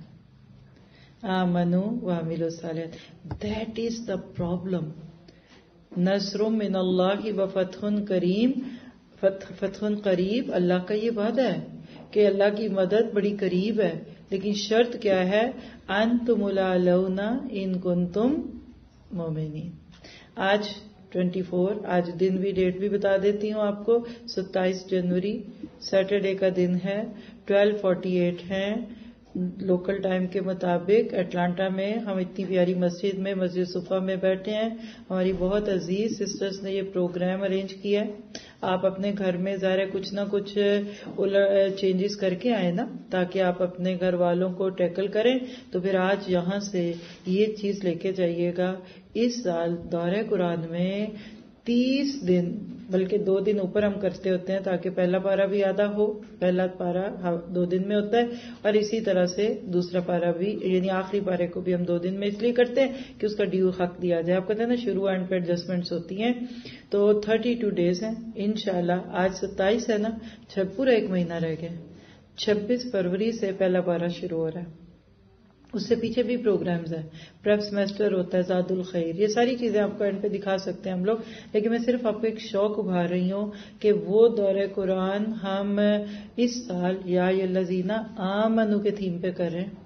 Speaker 2: آمنوا وعملوا الصالحات. That is the problem. نصر من اللہ وفتح کریم، فتح قریب. اللہ کا یہ وعدہ ہے کہ اللہ کی مدد بڑی قریب ہے، لیکن شرط کیا ہے؟ انتم الاعلون ان کنتم مؤمنین. آج 24، آج دن بھی ڈیٹ بھی بتا دیتی ہوں آپ کو، 27 جنوری سیٹرڈے کا دن ہے. 12:48 ہیں لوکل ٹائم کے مطابق اٹلانٹا میں. ہم اتنی پیاری مسجد میں، مسجد صفا میں بیٹھے ہیں. ہماری بہت عزیز سسٹرز نے یہ پروگرام ارینج کیا ہے. آپ اپنے گھر میں ظاہر کچھ نہ کچھ چینجز کر کے آئے نا، تاکہ آپ اپنے گھر والوں کو ٹیکل کریں. تو پھر آج یہاں سے یہ چیز لے کے جائیے گا. اس سال دورہ قرآن میں 30 دن، بلکہ 2 دن اوپر ہم کرتے ہوتے ہیں تاکہ پہلا پارہ بھی آدھا ہو. پہلا پارہ 2 دن میں ہوتا ہے، اور اسی طرح سے دوسرا پارہ بھی، یعنی آخری پارے کو بھی ہم 2 دن میں اس لیے کرتے ہیں کہ اس کا ڈیو حق دیا جائے. آپ کہتے ہیں نا شروع اینڈ پہ ایڈجسٹمنٹس ہوتی ہیں. تو 32 ڈیز ہیں انشاءاللہ. آج 27 ہے نا، پورا 1 مہینہ رہ گیا. 26 فروری سے پہلا پارہ شروع ہو رہا ہے. اس سے پیچھے بھی پروگرامز ہیں. پریپ سیمیسٹر ہوتا ہے، زاد الخیر، یہ ساری چیزیں آپ کو اینڈ پہ دکھا سکتے ہیں ہم لوگ. لیکن میں صرف آپ کو ایک شوق ابھار رہی ہوں کہ وہ دورہ قرآن ہم اس سال یا ایھا الذین آمنوا کے تھیم پہ کر رہے ہیں.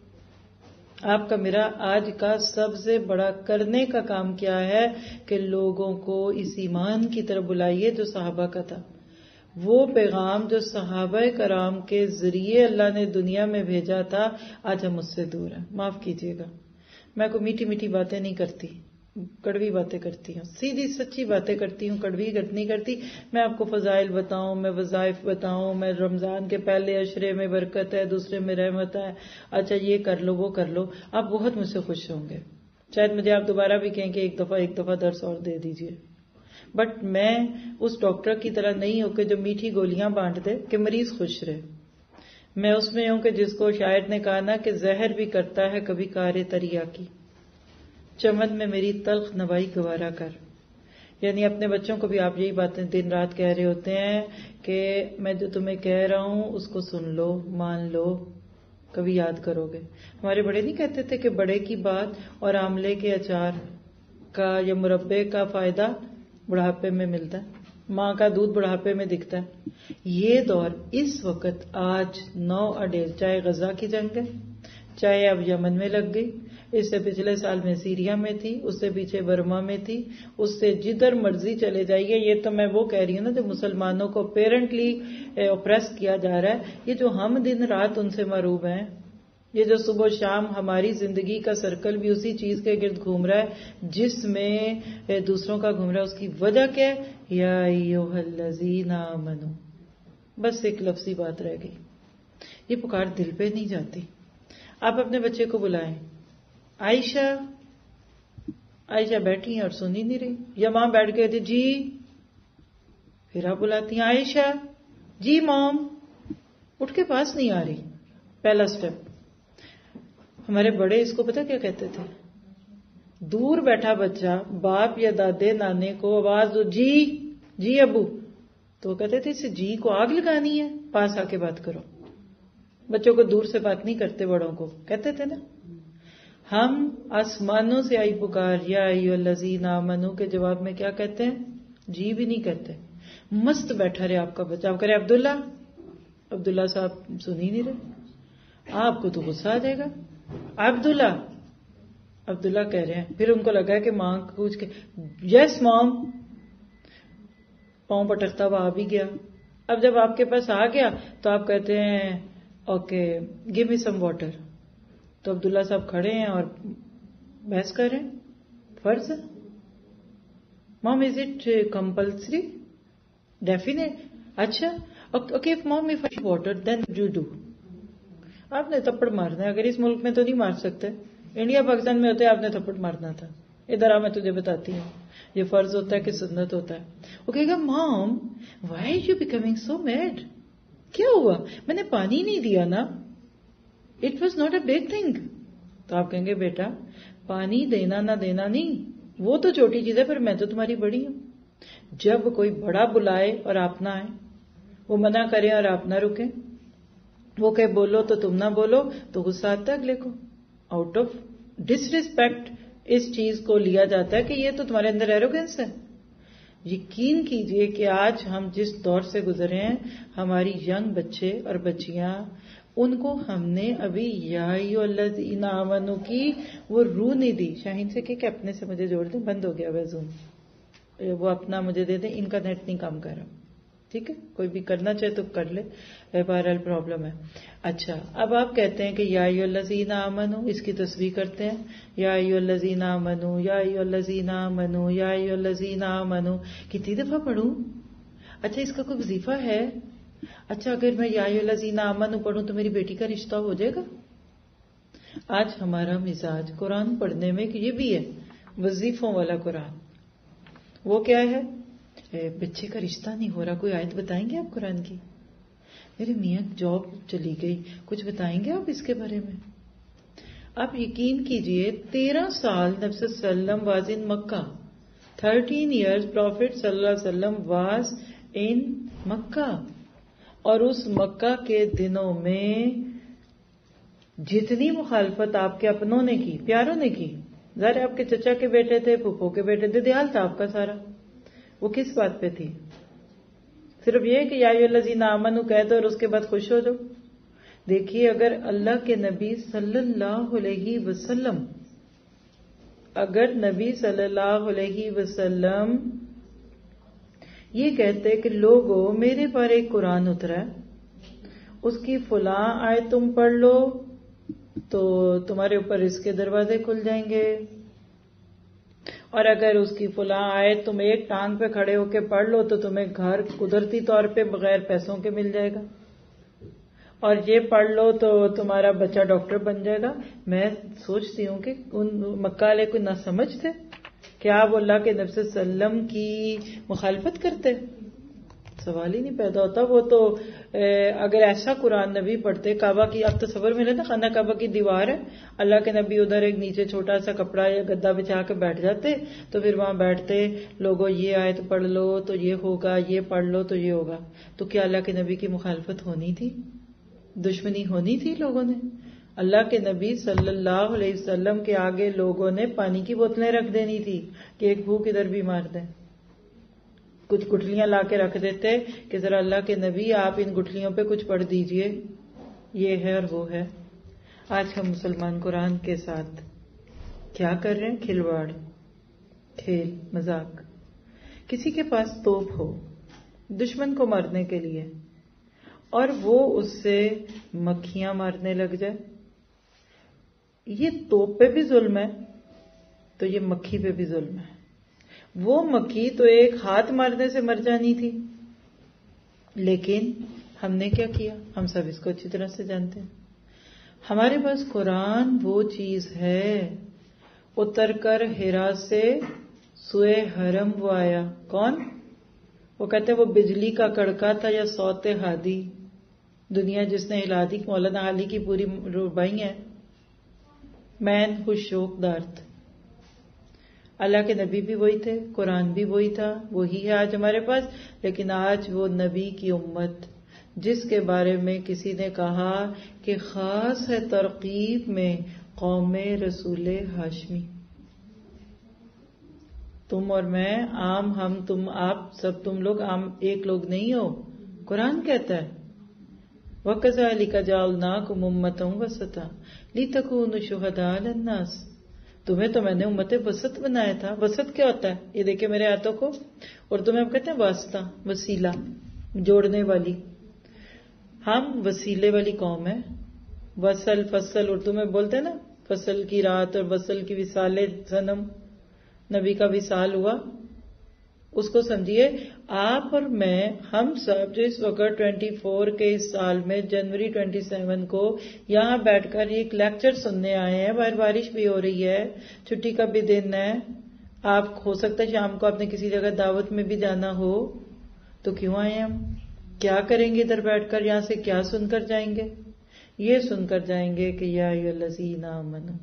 Speaker 2: آپ کا میرا آج کا سب سے بڑا کرنے کا کام کیا ہے کہ لوگوں کو اس ایمان کی طرف بلائیے جو صحابہ کا تھا. وہ پیغام جو صحابہ کرام کے ذریعے اللہ نے دنیا میں بھیجا تھا، آج ہم اس سے دور ہیں. معاف کیجیے گا، میں کوئی میٹھی میٹھی باتیں نہیں کرتی، کڑوی باتیں کرتی ہوں، سیدھی سچی باتیں کرتی ہوں، کڑوی نہیں کرتی. میں آپ کو فضائل بتاؤں، میں وظائف بتاؤں، میں رمضان کے پہلے عشرے میں برکت ہے، دوسرے میں رحمت ہے، اچھا یہ کر لو وہ کر لو، آپ بہت مجھ سے خوش ہوں گے. شاید مجھے آپ دوبارہ بھی کہیں کہ ایک دفعہ درس اور دے دیجیے. بٹ میں اس ڈاکٹر کی طرح نہیں ہوں کہ جو میٹھی گولیاں بانٹ دے کہ مریض خوش رہے. میں اس میں ہوں کہ جس کو شاعر نے کہا نا کہ زہر بھی کرتا ہے کبھی کار تریا کی، چمن میں میری تلخ نوائی گوارا کر. یعنی اپنے بچوں کو بھی آپ یہی باتیں دن رات کہہ رہے ہوتے ہیں کہ میں جو تمہیں کہہ رہا ہوں اس کو سن لو، مان لو، کبھی یاد کرو گے. ہمارے بڑے نہیں کہتے تھے کہ بڑے کی بات اور آملے کے اچار کا یا مربے کا فائدہ بڑھاپے میں ملتا ہے، ماں کا دودھ بڑھاپے میں دکھتا ہے. یہ دور اس وقت آج 9 اڈیل، چاہے غزہ کی جنگ ہے، چاہے اب یمن میں لگ گئی، اس سے پچھلے سال میں سیریا میں تھی، اس سے پیچھے برما میں تھی، اس سے جدھر مرضی چلے جائیے. یہ تو میں وہ کہہ رہی ہوں نا جو مسلمانوں کو پیرنٹلی اوپریس کیا جا رہا ہے. یہ جو ہم دن رات ان سے محروم ہیں، یہ جو صبح و شام ہماری زندگی کا سرکل بھی اسی چیز کے گرد گھوم رہا ہے جس میں دوسروں کا گھوم رہا ہے، اس کی وجہ کیا ہے؟ یا ایھا الذین آمنوا. بس ایک لفظی بات رہ گئی. یہ پکار دل پہ نہیں جاتی. آپ اپنے بچے کو بلائیں، عائشہ بیٹھی ہیں اور سن ہی نہیں رہی، یا ماں بیٹھ گئے تھے جی، پھر آپ بلاتی ہیں عائشہ جی موم، اٹھ کے پاس نہیں آ رہی. پہلا سٹیپ. ہمارے بڑے اس کو پتہ کیا کہتے تھے؟ دور بیٹھا بچہ باپ یا دادے نانے کو آواز دو جی جی ابو، تو وہ کہتے تھے اسے جی کو آگ لگانی ہے، پاس آ کے بات کرو. بچوں کو دور سے بات نہیں کرتے، بڑوں کو کہتے تھے نا. ہم آسمانوں سے آئی پکار یا ایھا الذین آمنو کے جواب میں کیا کہتے ہیں؟ جی بھی نہیں کہتے. مست بیٹھا رہے آپ کا بچہ، آپ کرے عبداللہ صاحب سن ہی نہیں رہے، آپ کو تو غصہ آ جائے گا. عبداللہ کہہ رہے ہیں، پھر ان کو لگا کہ ماں کو پوچھ کے یس مام، پاؤں پٹکتا ہوا آ بھی گیا. اب جب آپ کے پاس آ گیا تو آپ کہتے ہیں okay give me some water. تو عبداللہ صاحب کھڑے ہیں اور بحث کر رہے ہیں فرض ہے. Mom is it compulsory? Definite. اچھا okay mom if I water then you do. آپ نے تھپڑ مارنا ہے. اگر اس ملک میں تو نہیں مار سکتے، انڈیا پاکستان میں ہوتے آپ نے تھپڑ مارنا تھا. ادھر آ میں تجھے بتاتی ہوں یہ فرض ہوتا ہے کہ سنت ہوتا ہے. وہ کہے گا mom why you becoming so mad? کیا ہوا؟ میں نے پانی نہیں دیا نا. It was not a big thing. تو آپ کہیں گے بیٹا پانی دینا نہ دینا نہیں، وہ تو چھوٹی چیز ہے، پر میں تو تمہاری بڑی ہوں. جب کوئی بڑا بلائے اور آپ نہ آئے، وہ منع کرے اور آپ نہ رکیں، وہ کہ بولو تو تم نہ بولو، تو غصہ آتا ہے اگلے کو. آؤٹ آف ڈس ریسپیکٹ اس چیز کو لیا جاتا ہے کہ یہ تو تمہارے اندر ایروگینس ہے. یقین کیجئے کہ آج ہم جس دور سے گزرے ہیں، ہماری ینگ بچے اور بچیاں، ان کو ہم نے ابھی یا ایھا الذین آمنو کی وہ روح نہیں دی. شاہین سے کہ اپنے سے مجھے جوڑ دیں، بند ہو گیا وہ زوم، وہ اپنا مجھے دے دیں، ان کا نیٹ نہیں کام کر رہا. ٹھیک ہے، کوئی بھی کرنا چاہے تو کر لے، بہرحال پرابلم ہے. اچھا اب آپ کہتے ہیں کہ یا ایھا الذین آمنو، اس کی تصریح کرتے ہیں یا ایھا الذین آمنو یا ایھا الذین آمنو یا ایھا الذین آمنو. کتنی دفعہ پڑھوں؟ اچھا اس کا کوئی وظیفہ ہے؟ اچھا اگر میں یا ایھا الذین آمنو پڑھوں تو میری بیٹی کا رشتہ ہو جائے گا؟ آج ہمارا مزاج قرآن پڑھنے میں کہ یہ بھی ہے وظیفوں والا قرآن. وہ کیا ہے؟ بچے کا رشتہ نہیں ہو رہا، کوئی آیت بتائیں گے آپ قرآن کی؟ میرے میاں جاب چلی گئی، کچھ بتائیں گے آپ اس کے بارے میں؟ آپ یقین کیجئے 13 سال نبی صلی اللہ علیہ وسلم was in Makkah. 13 years Prophet صلی اللہ علیہ وسلم واز ان مکہ. اور اس مکہ کے دنوں میں جتنی مخالفت آپ کے اپنوں نے کی، پیاروں نے کی، ظاہر آپ کے چچا کے بیٹے تھے، پھپھو کے بیٹے تھے، دیال تھا آپ کا سارا، وہ کس بات پہ تھی؟ صرف یہ کہ یا ایھا الذین آمنو کہہ دو اور اس کے بعد خوش ہو جاؤ. دیکھیے اگر اللہ کے نبی صلی اللہ علیہ وسلم، اگر نبی صلی اللہ علیہ وسلم یہ کہتے کہ لوگوں میرے پر ایک قرآن اترا ہے، اس کی فلاں آیت تم پڑھ لو تو تمہارے اوپر اس کے دروازے کھل جائیں گے، اور اگر اس کی فلاں آیت تم ایک ٹانگ پہ کھڑے ہو کے پڑھ لو تو تمہیں گھر قدرتی طور پہ بغیر پیسوں کے مل جائے گا، اور یہ پڑھ لو تو تمہارا بچہ ڈاکٹر بن جائے گا. میں سوچتی ہوں کہ ان مکہ والے کو نہ سمجھ تھے کہ آپ اللہ کے نبی صلی اللہ علیہ وسلم کی مخالفت کرتے؟ سوال ہی نہیں پیدا ہوتا. وہ تو اگر ایسا قرآن نبی پڑھتے، کعبہ کی آپ تصور میں لیتے، خانہ کعبہ کی دیوار ہے، اللہ کے نبی ادھر ایک نیچے چھوٹا سا کپڑا یا گدا بچھا کے بیٹھ جاتے، تو پھر وہاں بیٹھتے لوگوں یہ آیت پڑھ لو تو یہ ہوگا، یہ پڑھ لو تو یہ ہوگا. تو کیا اللہ کے نبی کی مخالفت ہونی تھی؟ دشمنی ہونی تھی لوگوں نے؟ اللہ کے نبی صلی اللہ علیہ وسلم کے آگے لوگوں نے پانی کی بوتلیں رکھ دینی تھی کہ ایک بھوک ادھر بھی مار دیں. کچھ گٹھلیاں لا کے رکھ دیتے کہ ذرا اللہ کے نبی آپ ان گٹھلیوں پہ کچھ پڑھ دیجئے، یہ ہے اور وہ ہے. آج ہم مسلمان قرآن کے ساتھ کیا کر رہے ہیں؟ کھلواڑ، کھیل، مذاق. کسی کے پاس توپ ہو دشمن کو مارنے کے لیے اور وہ اس سے مکھیاں مارنے لگ جائے، یہ توپ پہ بھی ظلم ہے تو یہ مکھی پہ بھی ظلم ہے. وہ مکھی تو ایک ہاتھ مارنے سے مر جانی تھی، لیکن ہم نے کیا کیا؟ ہم سب اس کو اچھی طرح سے جانتے ہیں. ہمارے پاس قرآن وہ چیز ہے اتر کر ہرا سے سوئے حرم وہ آیا. کون؟ وہ کہتے ہیں وہ بجلی کا کڑکا تھا یا صوت ہادی. دنیا جس نے ہلا دی. مولانا علی کی پوری ربائی ہے. مین خوش شوق دارت. اللہ کے نبی بھی وہی تھے, قرآن بھی وہی تھا, وہی ہے آج ہمارے پاس. لیکن آج وہ نبی کی امت جس کے بارے میں کسی نے کہا کہ خاص ہے ترغیب میں قوم رسول ہاشمی. تم اور میں عام, ہم تم آپ سب تم لوگ عام ایک لوگ نہیں ہو. قرآن کہتا ہے وَكَذَلِكَ جَعَلْنَاكُمْ أُمَّةً وَسَطًا لِتَكُونُوا شُهَدَاءَ عَلَى النَّاسِ. تمہیں تو میں نے امت وسط بنایا تھا. وسط کیا ہوتا ہے؟ یہ دیکھیں میرے ہاتھوں کو. اردو میں ہم کہتے ہیں واسطہ, وسیلہ, جوڑنے والی. ہم وسیلے والی قوم ہے. وصل فصل اردو میں بولتے ہیں نا, فصل کی رات اور وصل کی وصال صنم. نبی کا وصال ہوا, اس کو سمجھیے. آپ اور میں, ہم سب جو اس وقت 24 کے اس سال میں جنوری 27 کو یہاں بیٹھ کر ایک لیکچر سننے آئے ہیں. باہر بارش بھی ہو رہی ہے, چھٹی کا بھی دن ہے. آپ ہو سکتا ہے شام کو آپ نے کسی جگہ دعوت میں بھی جانا ہو, تو کیوں آئے ہم؟ کیا کریں گے ادھر بیٹھ کر؟ یہاں سے کیا سن کر جائیں گے؟ یہ سن کر جائیں گے کہ یا ایھا الذین آمنوا.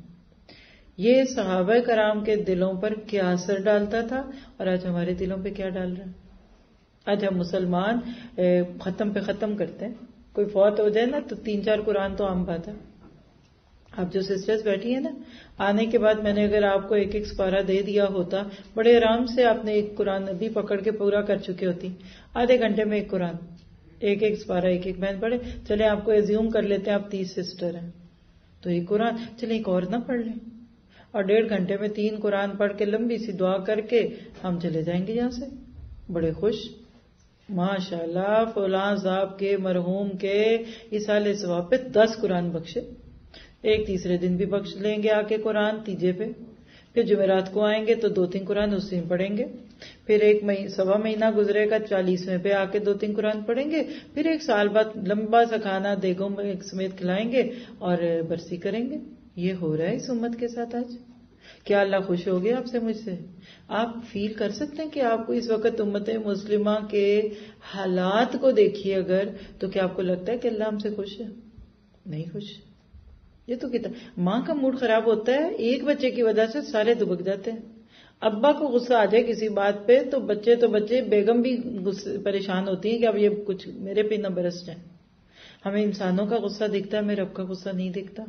Speaker 2: یہ صحابہ کرام کے دلوں پر کیا اثر ڈالتا تھا, اور آج ہمارے دلوں پہ کیا ڈال رہا ہے. آج ہم مسلمان ختم پہ ختم کرتے ہیں. کوئی فوت ہو جائے نا تو 3-4 قرآن تو عام بات ہے. اب جو سسٹرز بیٹھی ہیں نا, آنے کے بعد میں نے اگر آپ کو ایک سپارہ دے دیا ہوتا, بڑے آرام سے آپ نے ایک قرآن ابھی پکڑ کے پورا کر چکے ہوتی. آدھے گھنٹے میں ایک قرآن, ایک سپارہ, ایک بہن پڑھے. چلے آپ کو ایزیوم کر لیتے ہیں آپ 30 سسٹر ہیں, تو ایک قرآن, چلے ایک اور نہ پڑھ لیں, اور 1.5 گھنٹے میں 3 قرآن پڑھ کے لمبی سی دعا کر کے ہم چلے جائیں گے یہاں سے بڑے خوش. ماشاءاللہ فلاں صاحب کے مرحوم کے اصالہ ثواب پہ 10 قرآن بخشے. ایک تیسرے دن بھی بخش لیں گے آ کے قرآن تیجے پہ. پھر جمعرات کو آئیں گے تو 2-3 قرآن اس دن پڑھیں گے. پھر 1.25 مہینہ گزرے گا, 40ویں پہ آ کے 2-3 قرآن پڑھیں گے. پھر 1 سال بعد لمبا سا کھانا دیگوں میں سمیت کھلائیں گے اور برسی کریں گے. یہ ہو رہا ہے اس امت کے ساتھ آج. کیا اللہ خوش ہو گیا آپ سے, مجھ سے؟ آپ فیل کر سکتے ہیں کہ آپ کو اس وقت امت مسلمہ کے حالات کو دیکھیے اگر, تو کیا آپ کو لگتا ہے کہ اللہ ہم سے خوش ہے؟ نہیں خوش. یہ تو کتنا ماں کا موڈ خراب ہوتا ہے, ایک بچے کی وجہ سے سارے دبک جاتے ہیں. ابا کو غصہ آ جائے کسی بات پہ تو بچے بیگم بھی پریشان ہوتی ہیں کہ اب یہ کچھ میرے پہ نہ برس جائیں. ہمیں انسانوں کا غصہ دکھتا ہے, ہمیں رب کا غصہ نہیں دکھتا.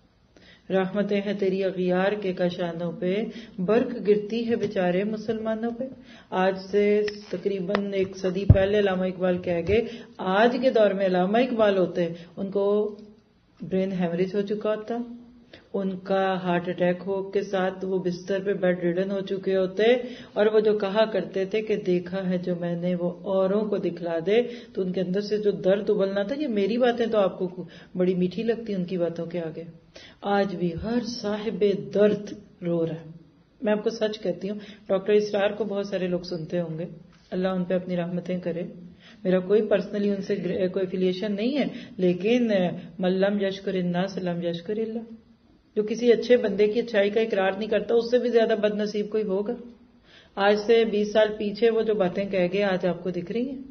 Speaker 2: رحمتیں ہیں تیری اغیار کے کاشانوں پہ, برق گرتی ہے بیچارے مسلمانوں پہ. آج سے تقریباً 1 صدی پہلے علامہ اقبال کہہ گئے, آج کے دور میں علامہ اقبال ہوتے ان کو برین ہیمریج ہو چکا ہوتا, ان کا ہارٹ اٹیک ہو کے ساتھ وہ بستر پہ بیڈ ریڈن ہو چکے ہوتے, اور وہ جو کہا کرتے تھے کہ دیکھا ہے جو میں نے وہ اوروں کو دکھلا دے, تو ان کے اندر سے جو درد ابلنا تھا. یہ میری باتیں تو آپ کو بڑی میٹھی لگتی ان کی باتوں کے آگے. آج بھی ہر صاحب درد رو رہا ہے. میں آپ کو سچ کہتی ہوں, ڈاکٹر اسرار کو بہت سارے لوگ سنتے ہوں گے, اللہ ان پہ اپنی رحمتیں کرے. میرا کوئی پرسنلی ان سے کوئی افیلیشن نہیں ہے, لیکن من لم یشکر الناس لم یشکر اللہ. جو کسی اچھے بندے کی اچھائی کا اقرار نہیں کرتا, اس سے بھی زیادہ بد نصیب کوئی ہوگا. آج سے 20 سال پیچھے وہ جو باتیں کہہ گئے آج آپ کو دکھ رہی ہیں.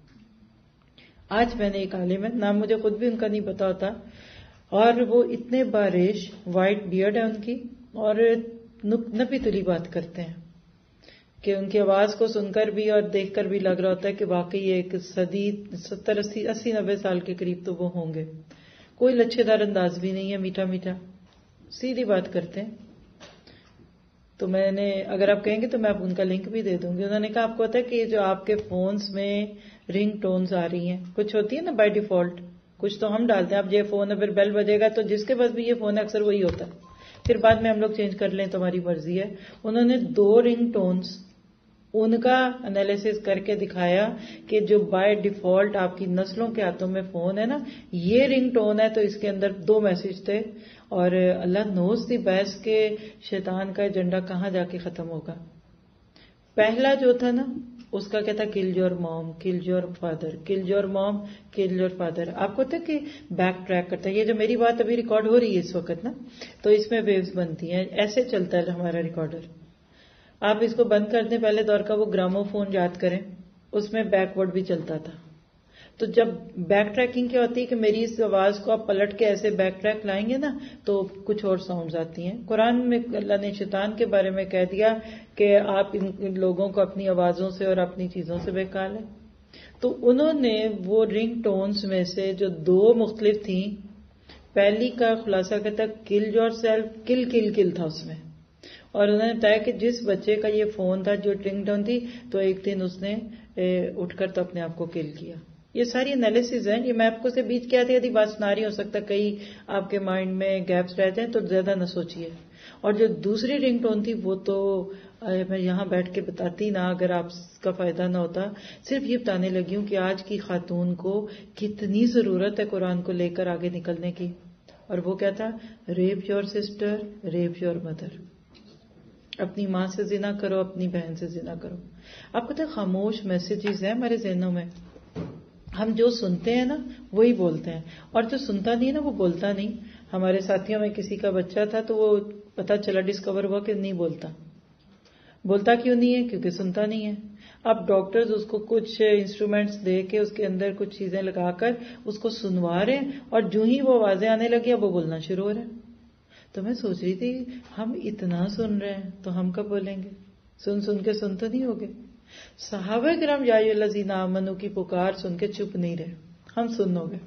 Speaker 2: آج میں نے ایک عالم ہے, نام مجھے خود بھی ان کا نہیں پتا ہوتا, اور وہ اتنے بارش, وائٹ بیئرڈ ہے ان کی, اور نپی تلی بات کرتے ہیں کہ ان کی آواز کو سن کر بھی اور دیکھ کر بھی لگ رہا ہوتا ہے کہ واقعی ایک صدی 70 80 90 سال کے قریب تو وہ ہوں گے. کوئی لچھے دار انداز بھی نہیں ہے, میٹھا میٹھا سیدھی بات کرتے ہیں. تو میں نے, اگر آپ کہیں گے تو میں آپ ان کا لنک بھی دے دوں گی. انہوں نے کہا آپ کو پتا ہے کہ جو آپ کے فونز میں رنگ ٹونز آ رہی ہیں, کچھ ہوتی ہے نا بائی ڈیفالٹ, کچھ تو ہم ڈالتے ہیں. اب یہ فون ہے, پھر بیل بجے گا تو جس کے پاس بھی یہ فون ہے اکثر وہی ہوتا ہے, پھر بعد میں ہم لوگ چینج کر لیں تو ہماری مرضی ہے. انہوں نے 2 رنگ ٹونز ان کا انالیسس کر کے دکھایا کہ جو بائی ڈیفالٹ آپ کی نسلوں کے ہاتھوں میں فون ہے نا, یہ رنگ ٹون ہے, تو اس کے اندر 2 میسج تھے, اور اللہ نوز دی بیس کے شیطان کا ایجنڈا کہاں جا کے ختم ہوگا. پہلا جو تھا نا اس کا کہتا کل your mom kill your father kill your mom kill your father. آپ کو ہوتا ہے کہ بیک ٹریک کرتا ہے. یہ جو میری بات ابھی ریکارڈ ہو رہی ہے اس وقت نا, تو اس میں ویوز بنتی ہیں, ایسے چلتا ہے ہمارا ریکارڈر. آپ اس کو بند کر دیں, پہلے دور کا وہ گرامو فون یاد کریں, اس میں بیک ورڈ بھی چلتا تھا. تو جب بیک ٹریکنگ کیا ہوتی ہے کہ میری اس آواز کو آپ پلٹ کے ایسے بیک ٹریک لائیں گے نا تو کچھ اور ساؤنڈز آتی ہیں. قرآن میں اللہ نے شیطان کے بارے میں کہہ دیا کہ آپ ان لوگوں کو اپنی آوازوں سے اور اپنی چیزوں سے بہکا لیں. تو انہوں نے وہ رنگ ٹونز میں سے جو 2 مختلف تھیں, پہلی کا خلاصہ کہتا کل یور سیلف کل کل کل تھا اس میں, اور انہوں نے بتایا کہ جس بچے کا یہ فون تھا جو رنگ ٹون تھی تو ایک دن اس نے اٹھ کر تو اپنے آپ کو کل کیا. یہ ساری انالیسز ہیں, یہ میں آپ کو سے بیچ کے آتی بات سنا رہی, ہو سکتا ہے کئی آپ کے مائنڈ میں گیپس رہ جائیں تو زیادہ نہ سوچیے. اور جو دوسری رنگ ٹون تھی وہ تو میں یہاں بیٹھ کے بتاتی نا اگر آپ کا فائدہ نہ ہوتا. صرف یہ بتانے لگی ہوں کہ آج کی خاتون کو کتنی ضرورت ہے قرآن کو لے کر آگے نکلنے کی. اور وہ کیا تھا, rape your sister rape your mother. اپنی ماں سے زنا کرو, اپنی بہن سے زنا کرو. آپ کو تو خاموش میسیجز ہیں ہمارے ذہنوں میں, ہم جو سنتے ہیں نا وہی بولتے ہیں, اور جو سنتا نہیں ہے نا وہ بولتا نہیں. ہمارے ساتھیوں میں کسی کا بچہ تھا تو وہ پتا چلا ڈسکور ہوا کہ نہیں بولتا. بولتا کیوں نہیں ہے؟ کیونکہ سنتا نہیں ہے. اب ڈاکٹرز اس کو کچھ انسٹرومینٹس دے کے اس کے اندر کچھ چیزیں لگا کر اس کو سنوا رہے ہیں, اور جو ہی وہ آوازیں آنے لگی اب وہ بولنا شروع ہو رہا ہے. تو میں سوچ رہی تھی ہم اتنا سن رہے ہیں تو ہم کب بولیں گے؟ سن کے سن تو نہیں ہوگے. صحابہ کرام یا ایھا الذین آمنوا کی پکار سن کے چپ نہیں رہے, ہم سنو گے.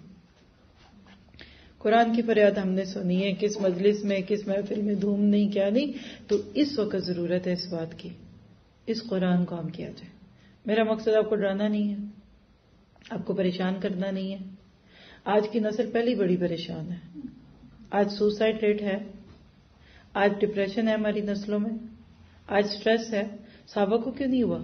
Speaker 2: قرآن کی فریاد ہم نے سنی ہے, کس مجلس میں کس محفل میں دھوم نہیں کیا نہیں. تو اس وقت ضرورت ہے اس بات کی, اس قرآن کو ہم کیا جائے. میرا مقصد آپ کو ڈرانا نہیں ہے, آپ کو پریشان کرنا نہیں ہے. آج کی نسل پہلی بڑی پریشان ہے. آج سوسائڈ ریٹ ہے, آج ڈپریشن ہے ہماری نسلوں میں, آج سٹریس ہے. صحابہ کو کیوں نہیں ہوا؟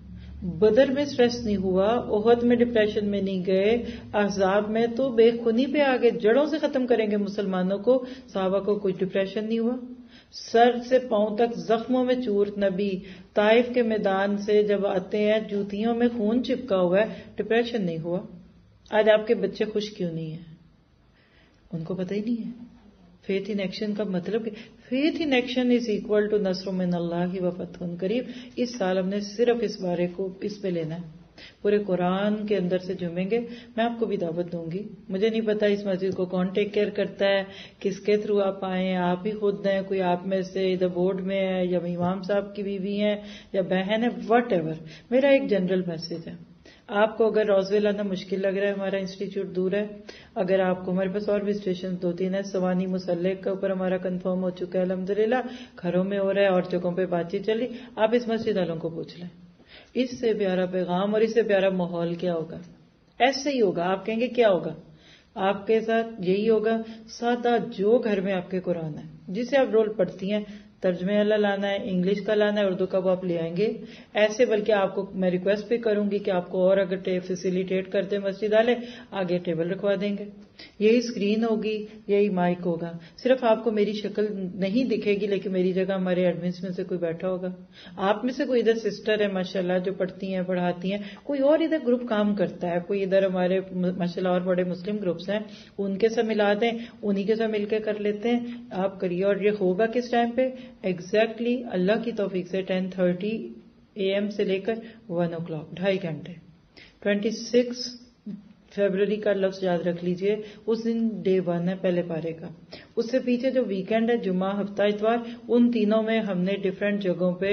Speaker 2: بدر میں سٹریس نہیں ہوا, احد میں ڈپریشن میں نہیں گئے, احزاب میں تو بے خونی پہ آگے جڑوں سے ختم کریں گے مسلمانوں کو. صحابہ کو کوئی ڈپریشن نہیں ہوا. سر سے پاؤں تک زخموں میں چور نبی طائف کے میدان سے جب آتے ہیں جوتیوں میں خون چپکا ہوا ہے, ڈپریشن نہیں ہوا. آج آپ کے بچے خوش کیوں نہیں ہیں؟ ان کو پتہ ہی نہیں ہے. فیتھ ان ایکشن کا مطلب کہ faith in action is equal to نصر من اللہ و فتح قریب. اس سال ہم نے صرف اس بارے کو اس پہ لینا ہے, پورے قرآن کے اندر سے جمیں گے. میں آپ کو بھی دعوت دوں گی. مجھے نہیں پتا اس مسجد کو کون ٹیک کیئر کرتا ہے, کس کے تھرو آپ آئیں, آپ ہی خود ہیں, کوئی آپ میں سے ادھر بورڈ میں ہے یا امام صاحب کی بیوی ہیں یا بہن ہے, وٹ ایور. میرا ایک جنرل میسج ہے, آپ کو اگر روزویل آنا مشکل لگ رہا ہے, ہمارا انسٹیٹیوٹ دور ہے, اگر آپ کو, ہمارے پاس اور بھی اسٹیشن 2-3 ہیں, سوانی مسلح کے اوپر ہمارا کنفرم ہو چکا ہے الحمدللہ, گھروں میں ہو رہا ہے اور جگہوں پہ بات چیت چلی, آپ اس مسجد والوں کو پوچھ لیں. اس سے پیارا پیغام اور اس سے پیارا ماحول کیا ہوگا؟ ایسے ہی ہوگا. آپ کہیں گے کیا ہوگا؟ آپ کے ساتھ یہی ہوگا, سادہ جو گھر میں آپ کے قرآن ہے, جسے آپ رول پڑھتی ہیں, ترجمہ اللہ لانا ہے, انگلش کا لانا ہے, اردو کا وہ آپ لے آئیں گے. ایسے بلکہ آپ کو میں ریکویسٹ بھی کروں گی کہ آپ کو اور اگر فیسیلیٹیٹ کرتے مسجد والے, آگے ٹیبل رکھوا دیں گے. یہی اسکرین ہوگی, یہی مائک ہوگا. صرف آپ کو میری شکل نہیں دکھے گی, لیکن میری جگہ ہمارے ایڈمنس میں سے کوئی بیٹھا ہوگا. آپ میں سے کوئی ادھر سسٹر ہے ماشاءاللہ جو پڑھتی ہیں پڑھاتی ہیں, کوئی اور ادھر گروپ کام کرتا ہے, کوئی ادھر ہمارے ماشاءاللہ اور بڑے مسلم گروپس ہیں, ان کے ساتھ ملا دیں, انہی کے ساتھ مل کے کر لیتے ہیں. آپ کریے. اور یہ ہوگا کس ٹائم پہ؟ ایگزیکٹلی اللہ کی توفیق سے 10:30 AM سے لے کر 1 o'clock, 2.5 گھنٹے. 26 فیبروری کا لفظ یاد رکھ لیجئے, اس دن ڈے 1 ہے پہلے پارے کا. اس سے پیچھے جو ویکینڈ ہے, جمعہ, ہفتہ, اتوار, ان تینوں میں ہم نے ڈفرینٹ جگہوں پہ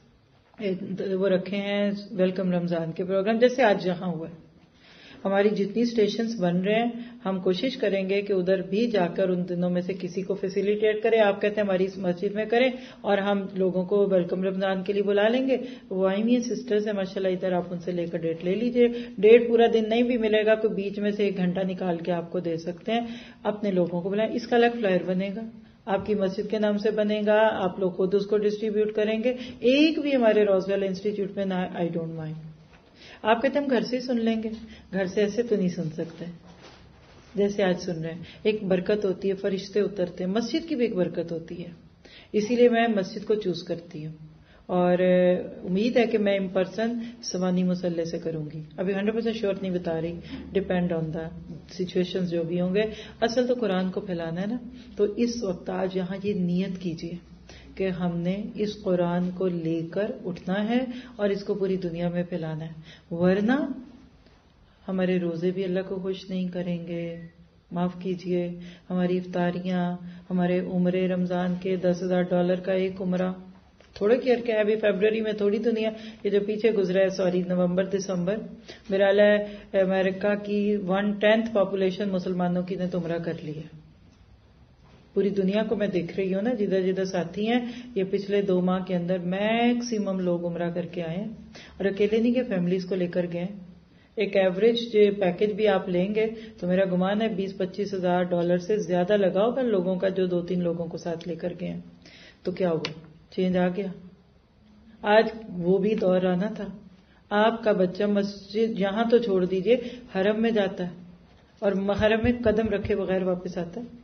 Speaker 2: وہ رکھے ہیں ویلکم رمضان کے پروگرام, جیسے آج یہاں ہوا ہے. ہماری جتنی اسٹیشنز بن رہے ہیں ہم کوشش کریں گے کہ ادھر بھی جا کر ان دنوں میں سے کسی کو فیسیلیٹیٹ کریں. آپ کہتے ہیں ہماری اس مسجد میں کریں, اور ہم لوگوں کو ویلکم رمضان کے لیے بلا لیں گے. وہ آئی ہوئی سسٹرز ہیں ماشاءاللہ, ادھر آپ ان سے لے کر ڈیٹ لے لیجئے. ڈیٹ پورا دن نہیں بھی ملے گا, کوئی بیچ میں سے 1 گھنٹہ نکال کے آپ کو دے سکتے ہیں. اپنے لوگوں کو بلائیں. اس کا الگ فلائر بنے گا, آپ کی مسجد کے نام سے بنے گا, آپ لوگ خود اس کو ڈسٹریبیوٹ کریں گے. ایک بھی ہمارے روزویل انسٹیٹیوٹ میں نہ, آئی ڈونٹ مائنڈ. آپ کہتے ہیں ہم گھر سے ہی سن لیں گے, گھر سے ایسے تو نہیں سن سکتے جیسے آج سن رہے ہیں. ایک برکت ہوتی ہے, فرشتے اترتے ہیں, مسجد کی بھی ایک برکت ہوتی ہے. اسی لیے میں مسجد کو چوز کرتی ہوں. اور امید ہے کہ میں ان پرسن سوانی مسلح سے کروں گی. ابھی 100% شیور نہیں بتا رہی, ڈپینڈ آن دا سچویشن جو بھی ہوں گے. اصل تو قرآن کو پھیلانا ہے نا. تو اس وقت آج یہاں یہ نیت کیجیے کہ ہم نے اس قرآن کو لے کر اٹھنا ہے اور اس کو پوری دنیا میں پھیلانا ہے, ورنہ ہمارے روزے بھی اللہ کو خوش نہیں کریں گے. معاف کیجئے, ہماری افطاریاں, ہمارے عمرے رمضان کے $10,000 کا ایک عمرہ تھوڑے کیئر کیا ہے. ابھی فیبرری میں تھوڑی دنیا, یہ جو پیچھے گزرا ہے, نومبر دسمبر, میرا ہے امریکہ کی 1/10 پاپولیشن مسلمانوں کی نے تو عمرہ کر لی ہے. پوری دنیا کو میں دیکھ رہی ہوں نا, جدھر جدھر ساتھی ہیں, یہ پچھلے 2 ماہ کے اندر میکسیمم لوگ عمرہ کر کے آئے ہیں. اور اکیلے نہیں کہ فیملیز کو لے کر گئے. ایک ایوریج پیکج بھی آپ لیں گے تو میرا گمان ہے $20-25 ہزار سے زیادہ لگا ہوگا لوگوں کا جو 2-3 لوگوں کو ساتھ لے کر گئے ہیں. تو کیا ہوا, چینج آ گیا. آج وہ بھی دور آنا تھا. آپ کا بچہ مسجد یہاں تو چھوڑ دیجئے, حرم میں جاتا ہے اور حرم میں قدم رکھے بغیر واپس آتا ہے.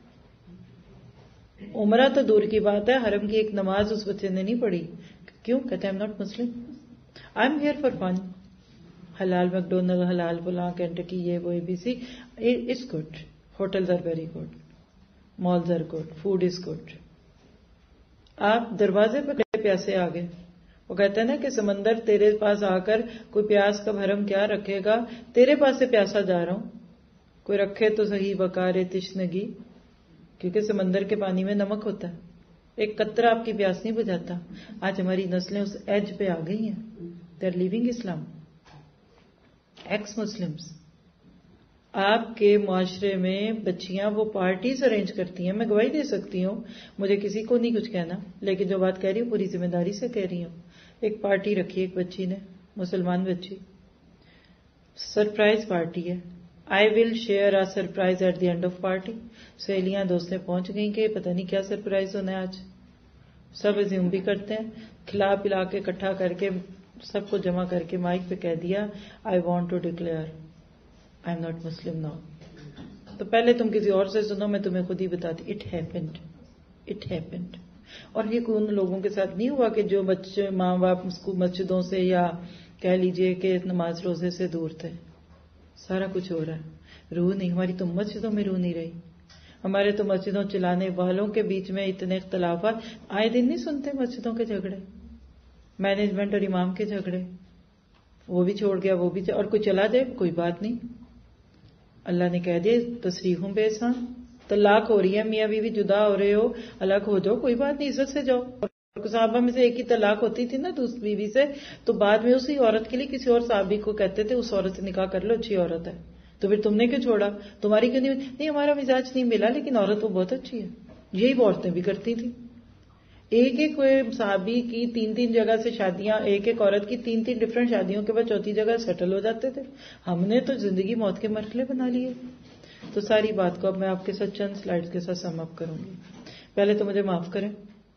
Speaker 2: عمرہ تو دور کی بات ہے, حرم کی ایک نماز اس بچے نے نہیں پڑھی. کیوں؟ کہتے ہیں I am not Muslim, I am here for fun. حلال میکڈونلڈ, حلال فلاں, کینٹکی, یہ وہ ABC, it's good. Hotels are very good, malls are good, food is good. آپ دروازے پہ پیاسے آ گئے. وہ کہتے ہیں نا کہ سمندر تیرے پاس آ کر کوئی پیاس کا بھرم کیا رکھے گا, تیرے پاس سے پیاسا جا رہا ہوں, کوئی رکھے تو صحیح بکارے تشنگی, کیونکہ سمندر کے پانی میں نمک ہوتا ہے, ایک قطرہ آپ کی پیاس نہیں بجھاتا. آج ہماری نسلیں اس ایج پہ آ گئی ہیں. They are living Islam, ex Muslims. آپ کے معاشرے میں بچیاں وہ پارٹیز ارینج کرتی ہیں. میں گواہی دے سکتی ہوں, مجھے کسی کو نہیں کچھ کہنا, لیکن جو بات کہہ رہی ہوں پوری ذمہ داری سے کہہ رہی ہوں. ایک پارٹی رکھی ایک بچی نے, مسلمان بچی, سرپرائز پارٹی ہے. I will share a surprise at the end of party. سہیلیاں دوستیں پہنچ گئیں کہ پتہ نہیں کیا سرپرائز ہونا ہے آج. سب ازیوم بھی کرتے ہیں, کھلا پلا کے اکٹھا کر کے سب کو جمع کر کے مائک پہ کہہ دیا I want to declare I am not Muslim now. تو پہلے تم کسی اور سے سنو, میں تمہیں خود ہی بتاتی. It happened. اور یہ کوئی ان لوگوں کے ساتھ نہیں ہوا کہ جو بچے ماں باپ مسجدوں سے یا کہہ لیجئے کہ نماز روزے سے دور تھے. سارا کچھ ہو رہا ہے. روح نہیں, ہماری تو مسجدوں میں روح نہیں رہی. ہمارے تو مسجدوں چلانے والوں کے بیچ میں اتنے اختلافات آئے دن نہیں سنتے. مسجدوں کے جھگڑے, مینجمنٹ اور امام کے جھگڑے, وہ بھی چھوڑ گیا وہ بھی اور کوئی چلا جائے کوئی بات نہیں. اللہ نے کہہ دیا تصریحوں بے احسان, طلاق ہو رہی ہے, میاں بیوی جدا ہو رہے ہو, الگ ہو جاؤ, کوئی بات نہیں, عزت سے جاؤ. صحابہ میں سے ایک ہی طلاق ہوتی تھی نا دوسری بیوی سے, تو بعد میں اسی عورت کے لیے کسی اور صحابی کو کہتے تھے اس عورت سے نکاح کر لو, اچھی عورت ہے. تو پھر تم نے کیوں چھوڑا, تمہاری کیوں نہیں, ہمارا مزاج نہیں ملا, لیکن عورت وہ بہت اچھی ہے. یہی وہ عورتیں بھی کرتی تھیں. ایک صحابی کی 3 جگہ سے شادیاں, ایک عورت کی 3 ڈفرینٹ شادیوں کے بعد 4تھی جگہ سیٹل ہو جاتے تھے. ہم نے تو زندگی موت کے مرحلے بنا لیے. تو ساری بات کو اب میں آپ کے ساتھ چند سلائیڈز کے ساتھ سم اپ کروں گی. پہلے تو مجھے معاف کریں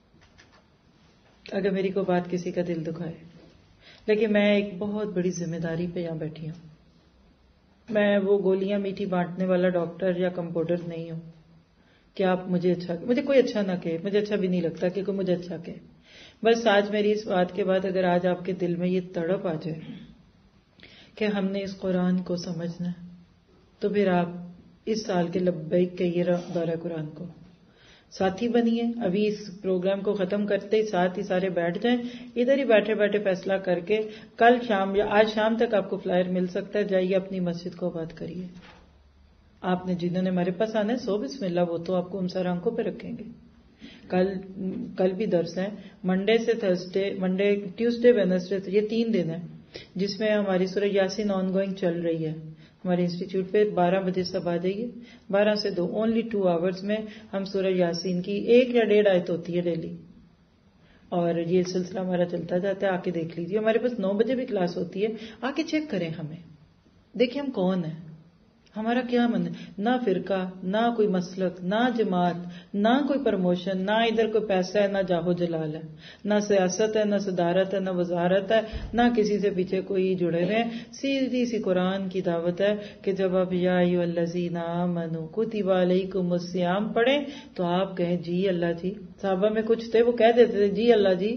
Speaker 2: اگر میری کوئی بات کسی کا دل دکھائے, لیکن میں ایک بہت بڑی ذمہ داری پہ یہاں بیٹھی ہوں. میں وہ گولیاں میٹھی بانٹنے والا ڈاکٹر یا کمپاؤنڈر نہیں ہوں کہ آپ مجھے کوئی اچھا نہ کہے. مجھے اچھا بھی نہیں لگتا کہ کوئی مجھے اچھا کہے. بس آج میری اس بات کے بعد اگر آج آپ کے دل میں یہ تڑپ آ جائے کہ ہم نے اس قرآن کو سمجھنا ہے, تو پھر آپ اس سال کے لبیک کہیے دورہ قرآن کو, ساتھی بنیے. ابھی اس پروگرام کو ختم کرتے ہی ساتھ ہی سارے بیٹھ جائیں, ادھر ہی بیٹھے بیٹھے فیصلہ کر کے کل شام یا آج شام تک آپ کو فلائر مل سکتا ہے. جائیے اپنی مسجد کو آباد کریے. آپ نے جنہوں نے ہمارے پاس آنا ہے سو بسم اللہ, وہ تو آپ کو ہم سر آنکھوں پہ رکھیں گے. کل بھی درس ہیں, منڈے سے تھرسڈے, منڈے ٹیوزڈے وینسڈے, یہ 3 دن ہیں جس میں ہماری سورہ یاسین آن گوئنگ چل رہی ہے. ہمارے انسٹیٹیوٹ پہ 12 بجے سب آ جائیے, 12 سے 2, اونلی 2 آورز میں ہم سورہ یاسین کی 1 یا 1.5 آیت ہوتی ہے ڈیلی, اور یہ سلسلہ ہمارا چلتا جاتا ہے. آ کے دیکھ لیجیے. ہمارے پاس 9 بجے بھی کلاس ہوتی ہے, آ کے چیک کریں ہمیں, دیکھیں ہم کون ہیں, ہمارا کیا من ہے. نہ فرقہ, نہ کوئی مسلک, نہ جماعت, نہ کوئی پروموشن, نہ ادھر کوئی پیسہ ہے, نہ جاہو جلال ہے, نہ سیاست ہے, نہ صدارت ہے, نہ وزارت ہے, نہ کسی سے پیچھے کوئی جڑے ہوئے ہیں. سیدھی سی قرآن کی دعوت ہے کہ جب آپ یا ایھا الذین آمنوا کتب علیکم الصیام پڑھیں تو آپ کہیں جی اللہ جی. صحابہ میں کچھ تھے وہ کہہ دیتے تھے جی اللہ جی,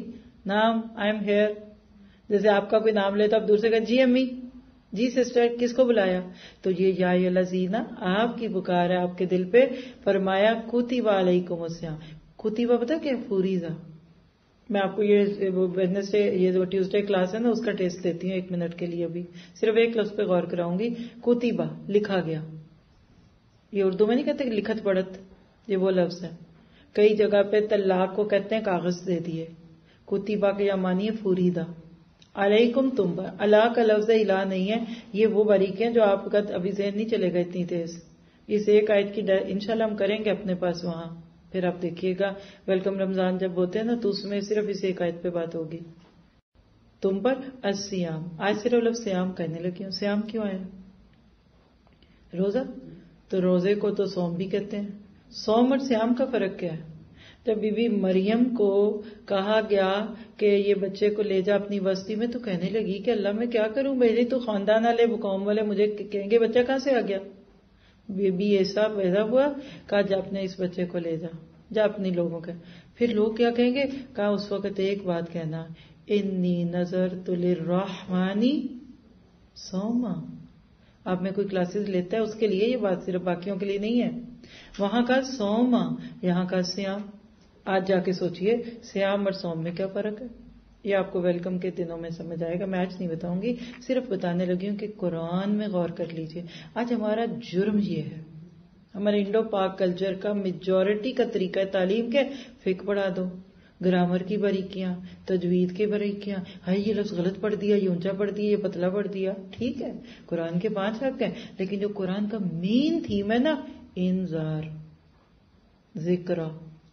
Speaker 2: نام آئی ایم ہیئر. جیسے آپ کا کوئی نام لے تو آپ دوسرے کا جی امی, جی سسٹر, کس کو بلایا؟ تو یہ یا الذین آپ کی پکار ہے آپ کے دل پہ. فرمایا کتب علیکم الصیام. کتبہ پتہ کیا فریضہ. میں آپ کو یہ ویڈنسڈے یہ جو ٹیوزڈے کلاس ہے نا اس کا ٹیسٹ دیتی ہوں 1 منٹ کے لیے. ابھی صرف ایک لفظ پہ غور کراؤں گی. کتبہ لکھا گیا. یہ اردو میں نہیں کہتے کہ لکھت پڑھت, یہ وہ لفظ ہے. کئی جگہ پہ طلاق کو کہتے ہیں کاغذ دے دیے. کتبہ کے یا معنی ہے فریضہ. علیکم تم پر. اللہ کا لفظ الہ نہیں ہے. یہ وہ باریکیاں جو آپ کا ابھی ذہن نہیں چلے گا اتنی تیز. اس ایک آیت کی انشاءاللہ ہم کریں گے اپنے پاس وہاں. پھر آپ دیکھیے گا ویلکم رمضان جب ہوتے ہیں نا تو اس میں صرف اس ایک آیت پہ بات ہوگی. تم پر الصیام. آج صرف لفظ سیام کہنے لگی ہوں. سیام کیوں آیا؟ روزہ. تو روزے کو تو صوم بھی کہتے ہیں. صوم اور سیام کا فرق کیا ہے؟ جب بی بی مریم کو کہا گیا کہ یہ بچے کو لے جا اپنی بستی میں تو کہنے لگی کہ اللہ میں کیا کروں, میری تو خاندان والے قوم والے مجھے کہیں گے بچہ کہاں سے آ گیا. بی بی ایسا پیدا ہوا, کہا جا اپنے اس بچے کو لے جا اپنی لوگوں کے. پھر لوگ کیا کہیں گے؟ کہا اس وقت ایک بات کہنا, انی نذرت للرحمن صوما. آپ میں کوئی کلاسز لیتا ہے اس کے لیے یہ بات, صرف باقیوں کے لیے نہیں ہے. وہاں کا صوما, یہاں کا سیام. آج جا کے سوچئے سیام اور صوم میں کیا فرق ہے. یہ آپ کو ویلکم کے دنوں میں سمجھ آئے گا. میں آج نہیں بتاؤں گی, صرف بتانے لگی ہوں کہ قرآن میں غور کر لیجئے. آج ہمارا جرم یہ ہے, ہمارے انڈو پاک کلچر کا میجورٹی کا طریقہ تعلیم کے فقہ پڑھا دو, گرامر کی باریکیاں, تجوید کی باریکیاں. ہائی یہ لفظ غلط پڑھ دیا, یہ اونچا پڑھ دیا, یہ پتلا پڑھ دیا. ٹھیک ہے قرآن کے 5 حق ہیں, لیکن جو قرآن کا مین تھیم ہے نا, انذار, ذکر,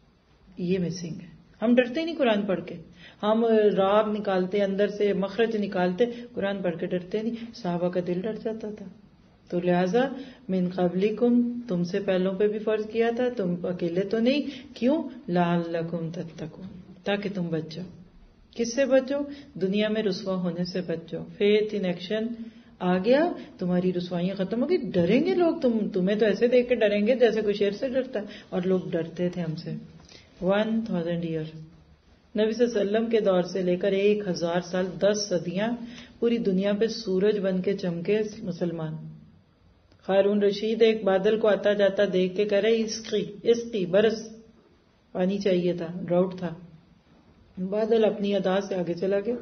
Speaker 2: یہ مسنگ ہے. ہم ڈرتے نہیں قرآن پڑھ کے. ہم راگ نکالتے, اندر سے مخرج نکالتے, قرآن پڑھ کے ڈرتے نہیں. صحابہ کا دل ڈر جاتا تھا. تو لہذا من قبلکم, تم سے پہلوں پہ بھی فرض کیا تھا, تم اکیلے تو نہیں. کیوں؟ لعلکم تتقون, تاکہ تم بچ جاؤ. کس سے بچو؟ دنیا میں رسوا ہونے سے بچ جاؤ. فیتھ ان ایکشن آ گیا, تمہاری رسوائیاں ختم ہو گئی. ڈریں گے لوگ, تمہیں تو ایسے دیکھ کے ڈریں گے جیسے کوئی شیر سے ڈرتا ہے. اور لوگ ڈرتے تھے ہم سے 1000 ایئر. نبی صلی اللہ علیہ وسلم کے دور سے لے کر 1000 سال, 10 صدیاں, پوری دنیا پہ سورج بن کے چمکے مسلمان. ہارون رشید ایک بادل کو آتا جاتا دیکھ کے کہہ رہے اسقی برس, پانی چاہیے تھا, ڈراؤٹ تھا. بادل اپنی ادا سے آگے چلا گیا.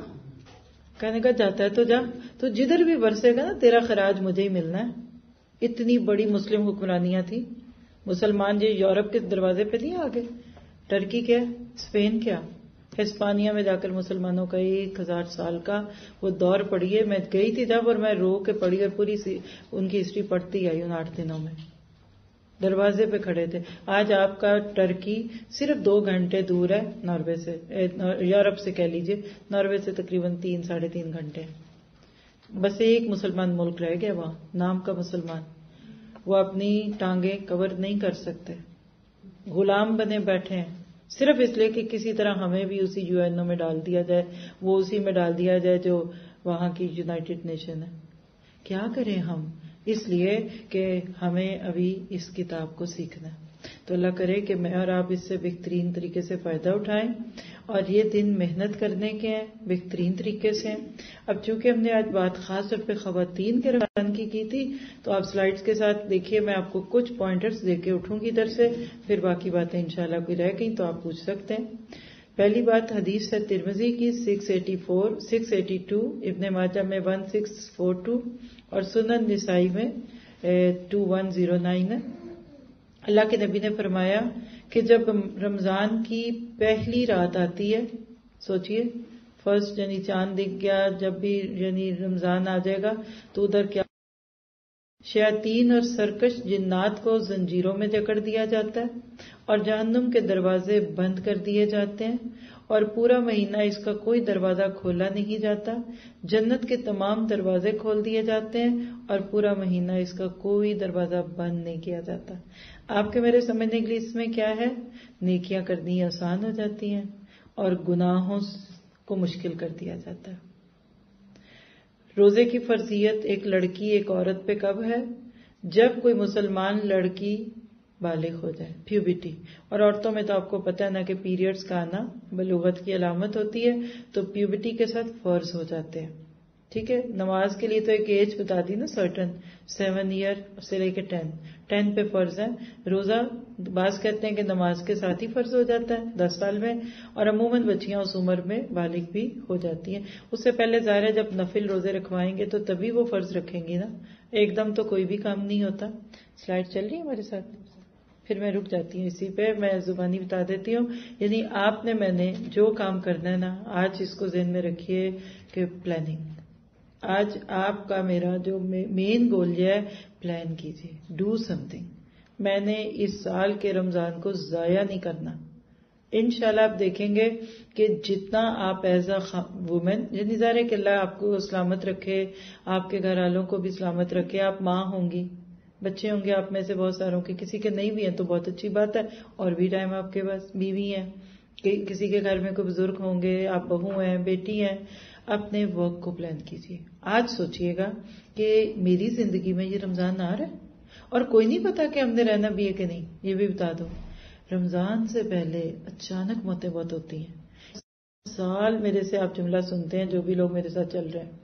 Speaker 2: کہنے کا جاتا ہے تو جا, تو جدھر بھی برسے گا نا تیرا خراج مجھے ہی ملنا ہے. اتنی بڑی مسلم حکمرانیاں تھی. مسلمان جو یورپ کے دروازے پہ نہیں آگے. ٹرکی کیا, اسپین کیا, ہسپانیہ میں جا کر مسلمانوں کا 1000 سال کا وہ دور پڑھیے. میں گئی تھی جب, اور میں رو کے پڑھی اور پوری ان کی ہسٹری پڑھتی آئی ان 8 دنوں میں. دروازے پہ کھڑے تھے. آج آپ کا ٹرکی صرف 2 گھنٹے دور ہے ناروے سے, یورپ سے کہہ لیجئے. ناروے سے تقریباً 3-3.5 گھنٹے. بس ایک مسلمان ملک رہ گیا وہاں, نام کا مسلمان. وہ اپنی ٹانگیں کور نہیں کر سکتے, غلام بنے بیٹھے ہیں, صرف اس لیے کہ کسی طرح ہمیں بھی اسی UN میں ڈال دیا جائے, وہ اسی میں ڈال دیا جائے جو وہاں کی یونائٹڈ نیشن ہے. کیا کریں ہم, اس لیے کہ ہمیں ابھی اس کتاب کو سیکھنا ہے. تو اللہ کرے کہ میں اور آپ اس سے بہترین طریقے سے فائدہ اٹھائیں, اور یہ دن محنت کرنے کے ہیں بہترین طریقے سے. اب چونکہ ہم نے آج بات خاص طور پہ خواتین کے رمضان کی تھی, تو آپ سلائیڈز کے ساتھ دیکھیے, میں آپ کو کچھ پوائنٹرز دے کے اٹھوں گی ادھر سے, پھر باقی باتیں انشاءاللہ کوئی رہ گئیں تو آپ پوچھ سکتے ہیں. پہلی بات حدیث ہے ترمذی کی 682, ابن ماجہ میں 1642 اور سنن نسائی میں 2109 ہے. اللہ کے نبی نے فرمایا کہ جب رمضان کی پہلی رات آتی ہے, سوچئے فرسٹ یعنی چاند دکھ گیا, جب بھی یعنی رمضان آ جائے گا تو ادھر کیا, شیاطین اور سرکش جنات کو زنجیروں میں جکڑ دیا جاتا ہے, اور جہنم کے دروازے بند کر دیے جاتے ہیں, اور پورا مہینہ اس کا کوئی دروازہ کھولا نہیں جاتا. جنت کے تمام دروازے کھول دیے جاتے ہیں, اور پورا مہینہ اس کا کوئی دروازہ بند نہیں کیا جاتا. آپ کے میرے سمجھنے کے لیے اس میں کیا ہے, نیکیاں کرنی آسان ہو جاتی ہیں اور گناہوں کو مشکل کر دیا جاتا ہے. روزے کی فرضیت ایک لڑکی ایک عورت پہ کب ہے؟ جب کوئی مسلمان لڑکی بالغ ہو جائے، پیوبرٹی. اور عورتوں میں تو آپ کو پتہ ہے نا کہ پیریڈز کا آنا بلوغت کی علامت ہوتی ہے، تو پیوبرٹی کے ساتھ فرض ہو جاتے ہیں. ٹھیک ہے، نماز کے لیے تو ایک ایج بتا دی نا سرٹن، 7 ایئر سے لے کے 10 پہ فرض ہے. روزہ بعض کہتے ہیں کہ نماز کے ساتھ ہی فرض ہو جاتا ہے 10 سال میں، اور عموماً بچیاں اس عمر میں بالغ بھی ہو جاتی ہیں. اس سے پہلے ظاہر ہے جب نفل روزے رکھوائیں گے تو تبھی وہ فرض رکھیں گی نا، ایک دم تو کوئی بھی کام نہیں ہوتا. سلائیڈ چل رہی ہے ہمارے ساتھ؟ پھر میں رک جاتی ہوں اسی پہ، میں زبانی بتا دیتی ہوں. یعنی آپ نے میں نے جو کام کرنا ہے نا، آج اس کو ذہن میں رکھیے کہ پلاننگ. آج آپ کا میرا جو مین گول یہ ہے، پلان کیجیے، ڈو سم تھنگ. میں نے اس سال کے رمضان کو ضائع نہیں کرنا. انشاءاللہ آپ دیکھیں گے کہ جتنا آپ ایز اے وومن، یعنی ظاہر ہے کہ اللہ آپ کو سلامت رکھے، آپ کے گھر والوں کو بھی سلامت رکھے. آپ ماں ہوں گی، بچے ہوں گے آپ میں سے بہت ساروں کے، کسی کے نہیں بھی ہیں تو بہت اچھی بات ہے، اور بھی ٹائم آپ کے پاس، بیوی ہیں، کسی کے گھر میں کوئی بزرگ ہوں گے، آپ بہو ہیں، بیٹی ہیں. اپنے ورک کو پلان کیجیے. آج سوچئے گا کہ میری زندگی میں یہ رمضان آ رہا ہے، اور کوئی نہیں پتا کہ ہم نے رہنا بھی ہے کہ نہیں. یہ بھی بتا دو، رمضان سے پہلے اچانک موتیں بہت ہوتی ہیں. سال میرے سے آپ جملہ سنتے ہیں جو بھی لوگ میرے ساتھ چل رہے ہیں،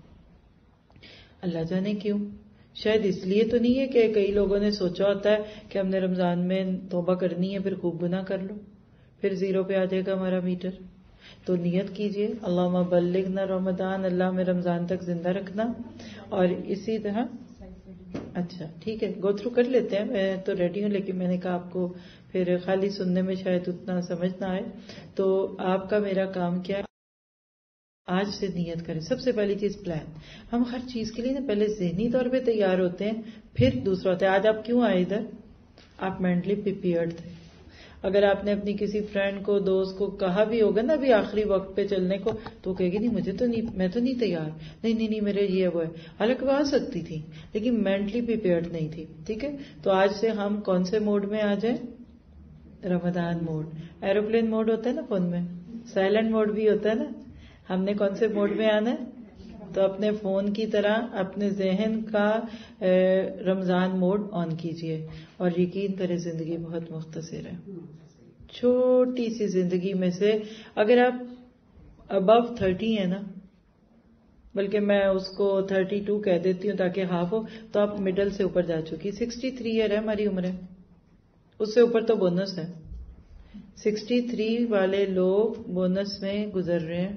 Speaker 2: اللہ جانے کیوں. شاید اس لیے تو نہیں ہے کہ کئی لوگوں نے سوچا ہوتا ہے کہ ہم نے رمضان میں توبہ کرنی ہے، پھر خوب گناہ کر لو، پھر 0 پہ آ جائے گا ہمارا میٹر. تو نیت کیجئے، اللہم بلغنا رمضان، اللہ میں رمضان تک زندہ رکھنا. اور اسی طرح اچھا ٹھیک ہے، گو تھرو کر لیتے ہیں. میں تو ریڈی ہوں، لیکن میں نے کہا آپ کو پھر خالی سننے میں شاید اتنا سمجھ نہ آئے. تو آپ کا میرا کام کیا ہے، آج سے نیت کریں. سب سے پہلی چیز پلان. ہم ہر چیز کے لیے نا پہلے ذہنی طور پہ تیار ہوتے ہیں، پھر دوسرا ہوتا ہے. آج آپ کیوں آئے ادھر؟ آپ مینٹلی پریپیئرڈ تھے. اگر آپ نے اپنی کسی فرینڈ کو، دوست کو کہا بھی ہوگا نا ابھی آخری وقت پہ چلنے کو، تو کہے گی نہیں مجھے تو نہیں، میں تو نہیں تیار، نہیں میرے یہ وہ ہے. حالانکہ وہ آ سکتی تھی لیکن مینٹلی پریپیئرڈ نہیں تھی. ٹھیک ہے، تو آج سے ہم کون سے موڈ میں آ جائیں؟ رمضان موڈ. ایروپلین موڈ ہوتا ہے نا فون میں، سائلنٹ موڈ بھی ہوتا ہے نا. ہم نے کون سے موڈ میں آنا ہے؟ تو اپنے فون کی طرح اپنے ذہن کا رمضان موڈ آن کیجئے، اور یقین کریں زندگی بہت مختصر ہے. چھوٹی سی زندگی میں سے اگر آپ ابو 30 ہیں نا، بلکہ میں اس کو 32 کہہ دیتی ہوں تاکہ ہاف ہو، تو آپ مڈل سے اوپر جا چکی. 63 ایئر ہے ہماری عمر ہے، اس سے اوپر تو بونس ہے. 63 والے لوگ بونس میں گزر رہے ہیں،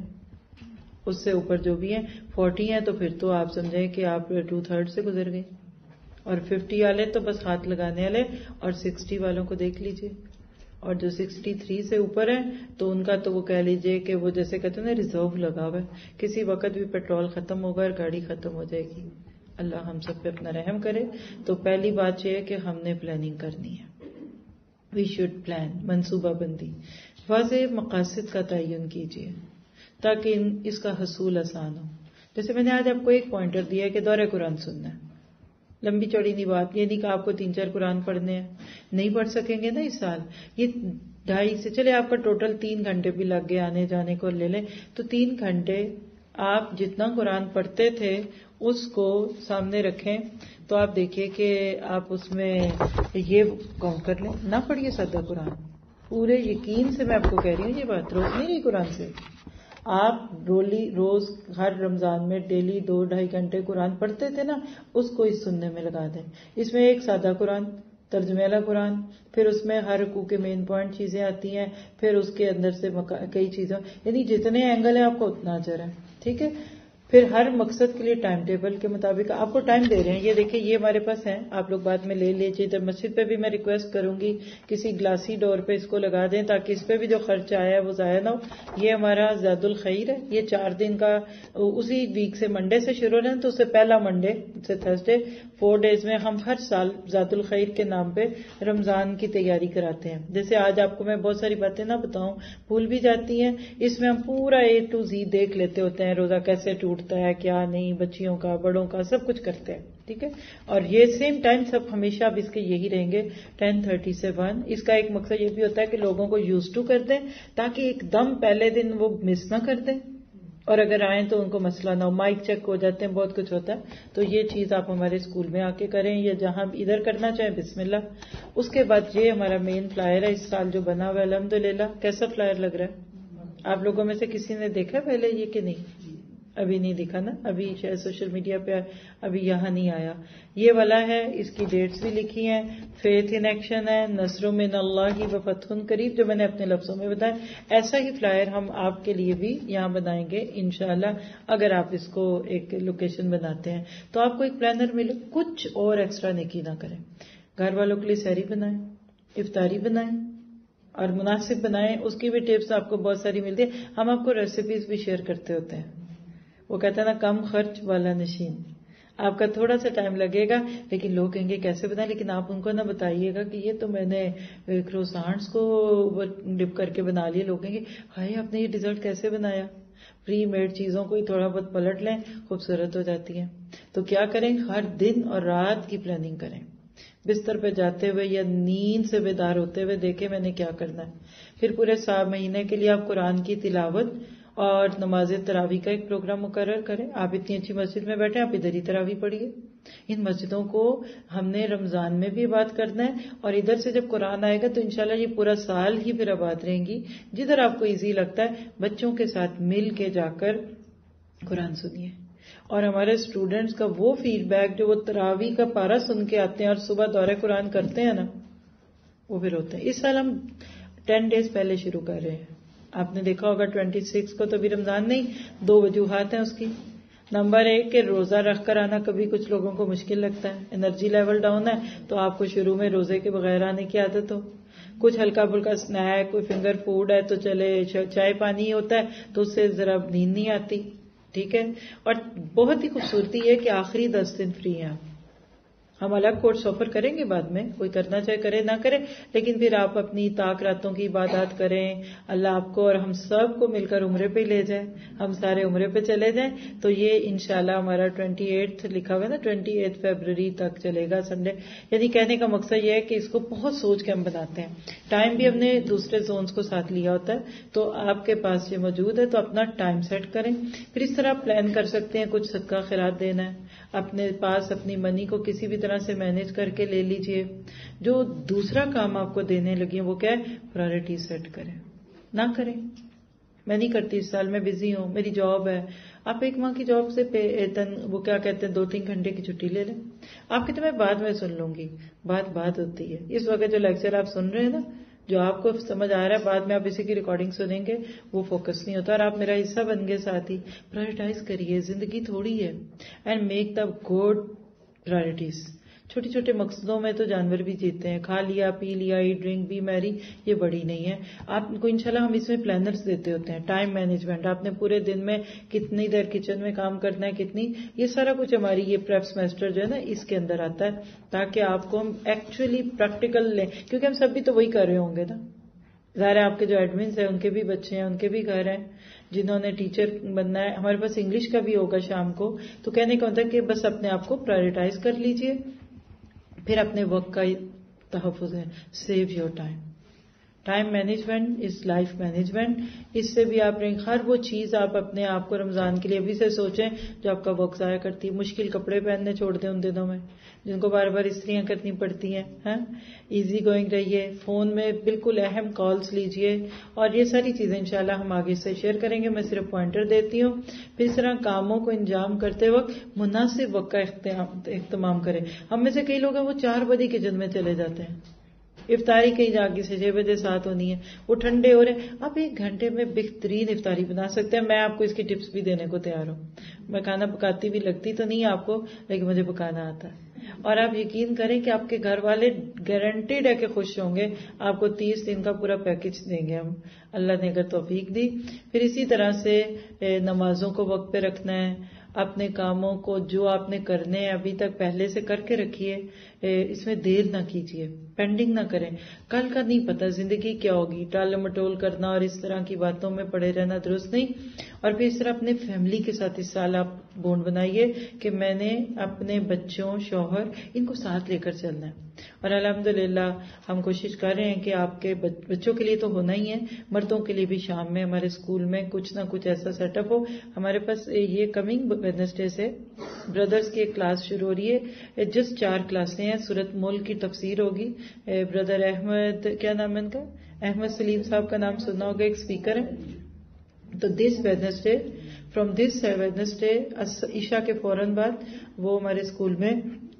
Speaker 2: اس سے اوپر جو بھی ہیں 40 ہیں تو پھر تو آپ سمجھیں کہ آپ 2/3 سے گزر گئے. اور 50 والے تو بس ہاتھ لگانے والے، اور 60 والوں کو دیکھ لیجئے. اور جو 63 سے اوپر ہیں تو ان کا تو وہ کہہ لیجئے کہ وہ جیسے کہتے ہیں نا ریزرو لگا ہوا ہے، کسی وقت بھی پیٹرول ختم ہوگا اور گاڑی ختم ہو جائے گی. اللہ ہم سب پہ اپنا رحم کرے. تو پہلی بات یہ ہے کہ ہم نے پلاننگ کرنی ہے. وی شوڈ پلان، منصوبہ بندی. واضح مقاصد کا تعین کیجئے تاکہ اس کا حصول آسان ہو. جیسے میں نے آج آپ کو ایک پوائنٹر دیا ہے کہ دورہ قرآن سننا ہے. لمبی چوڑی نہیں بات، یہ نہیں کہ آپ کو 3-4 قرآن پڑھنے ہیں، نہیں پڑھ سکیں گے نا اس سال. یہ 2.5 سے چلے آپ کا ٹوٹل 3 گھنٹے بھی لگ گئے آنے جانے کو لے لیں، تو 3 گھنٹے آپ جتنا قرآن پڑھتے تھے اس کو سامنے رکھیں. تو آپ دیکھیے کہ آپ اس میں یہ کاؤنٹ کر لیں. نہ پڑھیے سادہ قرآن، پورے یقین سے میں آپ کو کہہ رہی ہوں، یہ بات روز نہیں رہی قرآن سے. آپ روز ہر رمضان میں ڈیلی 2-2.5 گھنٹے قرآن پڑھتے تھے نا، اس کو اس سننے میں لگا دیں. اس میں ایک سادہ قرآن، ترجمے والا قرآن، پھر اس میں ہر رکوع کے مین پوائنٹ چیزیں آتی ہیں، پھر اس کے اندر سے کئی چیزیں، یعنی جتنے اینگل ہیں آپ کو اتنا اجر ہے. ٹھیک ہے، پھر ہر مقصد کے لیے ٹائم ٹیبل کے مطابق آپ کو ٹائم دے رہے ہیں. یہ دیکھیں یہ ہمارے پاس ہیں، آپ لوگ بعد میں لے لیجیے. جب مسجد پہ بھی میں ریکویسٹ کروں گی کسی گلاسی ڈور پہ اس کو لگا دیں تاکہ اس پہ بھی جو خرچ آیا ہے وہ ضائع نہ ہو. یہ ہمارا زاد الخیر ہے، یہ 4 دن کا، اسی ویک سے منڈے سے شروع رہے تو اس سے پہلا منڈے سے تھرسڈے 4 ڈیز میں ہم ہر سال زاد الخیر کے نام پہ رمضان کی تیاری کراتے ہیں. جیسے آج آپ کو میں بہت ساری باتیں نہ بتاؤں، بھول بھی جاتی ہیں. اس میں ہم پورا A to Z دیکھ لیتے ہوتے ہیں، روزہ کیسے ٹوٹتا ہے، کیا نہیں، بچیوں کا، بڑوں کا، سب کچھ کرتے ہیں. ٹھیک ہے، اور یہ سیم ٹائم سب ہمیشہ اب اس کے یہی رہیں گے 10:30 سے 1. اس کا ایک مقصد یہ بھی ہوتا ہے کہ لوگوں کو یوز ٹو کر دیں تاکہ ایک دم پہلے دن وہ مس نہ کر دیں. اور اگر آئیں تو ان کو مسئلہ نہ ہو، مائک چیک ہو جاتے ہیں، بہت کچھ ہوتا ہے. تو یہ چیز آپ ہمارے اسکول میں آ کے کریں یا جہاں ادھر کرنا چاہیں بسم اللہ. اس کے بعد یہ ہمارا مین فلائر ہے اس سال جو بنا ہوا ہے الحمدللہ. کیسا فلائر لگ رہا ہے؟ آپ لوگوں میں سے کسی نے دیکھا پہلے یہ کہ نہیں؟ ابھی نہیں دکھا نا، ابھی شاید سوشل میڈیا پہ ابھی یہاں نہیں آیا. یہ والا ہے، اس کی ڈیٹس بھی لکھی ہیں. فیتھ ان ایکشن ہے، نصر من اللہ و فتح قریب، جو میں نے اپنے لفظوں میں بتایا. ایسا ہی فلائر ہم آپ کے لیے بھی یہاں بنائیں گے انشاءاللہ، اگر آپ اس کو ایک لوکیشن بناتے ہیں تو آپ کو ایک پلانر ملے. کچھ اور ایکسٹرا نیکی نہ کریں، گھر والوں کے لیے سحری بنائیں، افطاری بنائیں اور مناسب بنائیں. اس کی بھی ٹپس آپ کو بہت ساری ملتی ہے. ہم آپ کو ریسیپیز بھی شیئر کرتے ہوتے ہیں. وہ کہتا ہے نا کم خرچ والا نشین. آپ کا تھوڑا سا ٹائم لگے گا لیکن لوگ کہیں گے کیسے بنائیں، لیکن آپ ان کو نہ بتائیے گا کہ یہ تو میں نے کروسانٹس کو ڈپ کر کے بنا لیے. لوگ کہیں گے ہائے آپ نے یہ ڈیزرٹ کیسے بنایا. پری میڈ چیزوں کو ہی تھوڑا بہت پلٹ لیں، خوبصورت ہو جاتی ہیں. تو کیا کریں، ہر دن اور رات کی پلاننگ کریں. بستر پہ جاتے ہوئے یا نیند سے بیدار ہوتے ہوئے دیکھیں میں نے کیا کرنا ہے. پھر پورے 7 مہینے کے لیے آپ قرآن کی تلاوت اور نماز تراویح کا ایک پروگرام مقرر کریں. آپ اتنی اچھی مسجد میں بیٹھے، آپ ادھر ہی تراویح پڑھیے. ان مسجدوں کو ہم نے رمضان میں بھی آباد کرنا ہے اور ادھر سے جب قرآن آئے گا تو انشاءاللہ یہ پورا سال ہی پھر آباد رہیں گی. جدھر آپ کو ایزی لگتا ہے بچوں کے ساتھ مل کے جا کر قرآن سنیے. اور ہمارے اسٹوڈینٹس کا وہ فیڈ بیک جو وہ تراویح کا پارہ سن کے آتے ہیں اور صبح دورہ قرآن کرتے ہیں نا، وہ پھر ہوتے ہیں. اس سال ہم 10 days پہلے شروع کر رہے ہیں. آپ نے دیکھا ہوگا 26 کو تو بھی رمضان نہیں. 2 وجوہات ہیں اس کی. نمبر 1 کہ روزہ رکھ کر آنا کبھی کچھ لوگوں کو مشکل لگتا ہے، انرجی لیول ڈاؤن ہے، تو آپ کو شروع میں روزے کے بغیر آنے کی عادت ہو. کچھ ہلکا پھلکا اسنیک، کوئی فنگر فوڈ ہے تو چلے، چائے پانی ہوتا ہے تو اس سے ذرا نیند نہیں آتی. ٹھیک ہے. اور بہت ہی خوبصورتی ہے کہ آخری 10 دن فری ہیں. ہم الگ کورس آفر کریں گے بعد میں، کوئی کرنا چاہے کرے نہ کرے، لیکن پھر آپ اپنی طاق راتوں کی عبادات کریں. اللہ آپ کو اور ہم سب کو مل کر عمرے پہ لے جائے، ہم سارے عمرے پہ چلے جائیں. تو یہ انشاءاللہ ہمارا 28 لکھا ہوا ہے نا، 28 فیبروری تک چلے گا سنڈے. یعنی کہنے کا مقصد یہ ہے کہ اس کو بہت سوچ کے ہم بناتے ہیں. ٹائم بھی ہم نے دوسرے زونز کو ساتھ لیا ہوتا ہے، تو آپ کے پاس یہ موجود ہے تو اپنا ٹائم سیٹ کریں. پھر اس طرح آپ پلان کر سکتے ہیں کچھ صدقہ خیرات دینا ہے، اپنے پاس اپنی منی کو کسی بھی طرح سے مینج کر کے لے لیجئے. جو دوسرا کام آپ کو دینے لگی ہیں وہ کیا ہے، پرائرٹی سیٹ کریں. نہ کریں میں نہیں کرتی اس سال، میں بزی ہوں، میری جاب ہے. آپ 1 ماہ کی جاب سے وہ کیا کہتے ہیں 2-3 گھنٹے کی چھٹی لے لیں. آپ کہتے ہیں میں بعد میں سن لوں گی. بات ہوتی ہے. اس وقت جو لیکچر آپ سن رہے ہیں نا، جو آپ کو سمجھ آ رہا ہے، بعد میں آپ اسی کی ریکارڈنگ سنیں گے، وہ فوکس نہیں ہوتا. اور آپ میرا حصہ بن گئے ساتھی. پرائرٹائز کریے، زندگی تھوڑی ہے. And make the good priorities. چھوٹے چھوٹے مقصدوں میں تو جانور بھی جیتے ہیں. کھا لیا، پی لیا، ایٹ ڈرنک بھی میری، یہ بڑی نہیں ہے. آپ کو انشاءاللہ ہم اس میں پلانرز دیتے ہوتے ہیں. ٹائم مینجمنٹ، آپ نے پورے دن میں کتنی دیر کچن میں کام کرنا ہے، کتنی، یہ سارا کچھ ہماری یہ پریپ سیمسٹر جو ہے نا اس کے اندر آتا ہے، تاکہ آپ کو ہم ایکچولی پریکٹیکل لیں. کیونکہ ہم سب بھی تو وہی کر رہے ہوں گے نا. ظاہر ہے آپ کے جو ایڈمنس ہیں ان کے بھی بچے ہیں، ان کے بھی گھر ہیں، جنہوں نے ٹیچر بننا ہے. ہمارے پاس انگلش کا بھی ہوگا شام کو. تو کہنے کا ہوتا ہے کہ بس اپنے آپ کو پرائرٹائز کر لیجئے. پھر اپنے وقت کا تحفظ ہے. Save your time. Time management is life management. اس سے بھی آپ ہر وہ چیز آپ اپنے آپ کو رمضان کے لیے ابھی سے سوچیں جو آپ کا وقت ضائع کرتی ہے. مشکل کپڑے پہننے چھوڑ دیں ان دنوں میں جن کو بار بار استریاں کرنی پڑتی ہیں. ایزی گوئنگ رہیے. فون میں بالکل اہم کالز لیجئے. اور یہ ساری چیزیں انشاءاللہ ہم آگے سے شیئر کریں گے. میں صرف پوائنٹر دیتی ہوں. پھر اس طرح کاموں کو انجام کرتے وقت مناسب وقت کا اہتمام کریں. ہم میں سے کئی لوگ ہیں وہ 4 بجے کچن میں چلے جاتے ہیں. افطاری کہیں جاگی سے 6 بجے 7 ہونی ہے، وہ ٹھنڈے ہو رہے ہیں. آپ 1 گھنٹے میں بہترین افطاری بنا سکتے ہیں. میں آپ کو اس کی ٹپس بھی دینے کو تیار ہوں. میں کھانا پکاتی بھی لگتی تو نہیں آپ کو، لیکن مجھے پکانا آتا ہے. اور آپ یقین کریں کہ آپ کے گھر والے گارنٹیڈ ہے کہ خوش ہوں گے. آپ کو 30 دن کا پورا پیکج دیں گے ہم، اللہ نے اگر توفیق دی. پھر اسی طرح سے نمازوں کو وقت پہ رکھنا ہے. اپنے کاموں کو جو آپ نے کرنے ہیں ابھی تک پہلے سے کر کے رکھیے. اس میں دیر نہ کیجیے، پینڈنگ نہ کریں. کل کا نہیں پتا زندگی کیا ہوگی. ٹال مٹول کرنا اور اس طرح کی باتوں میں پڑے رہنا درست نہیں. اور پھر اس طرح اپنے فیملی کے ساتھ اس سال آپ بونڈ بنائیے کہ میں نے اپنے بچوں، شوہر، ان کو ساتھ لے کر چلنا ہے. اور الحمدللہ ہم کوشش کر رہے ہیں کہ آپ کے بچوں کے لیے تو ہونا ہی ہے، مردوں کے لیے بھی شام میں ہمارے اسکول میں کچھ نہ کچھ ایسا سیٹ اپ ہو. ہمارے پاس یہ کمنگ ویڈنسڈے سے بردرز کی ایک کلاس شروع ہو رہی ہے، جس 4 کلاسیں ہیں. سورۃ ملک کی تفسیر ہوگی. بردر احمد، کیا نام ہے ان کا، احمد سلیم صاحب کا نام سنا ہوگا، ایک اسپیکر ہے. تو this Wednesday, from this Wednesday عشاء کے فوراً بعد وہ ہمارے اسکول میں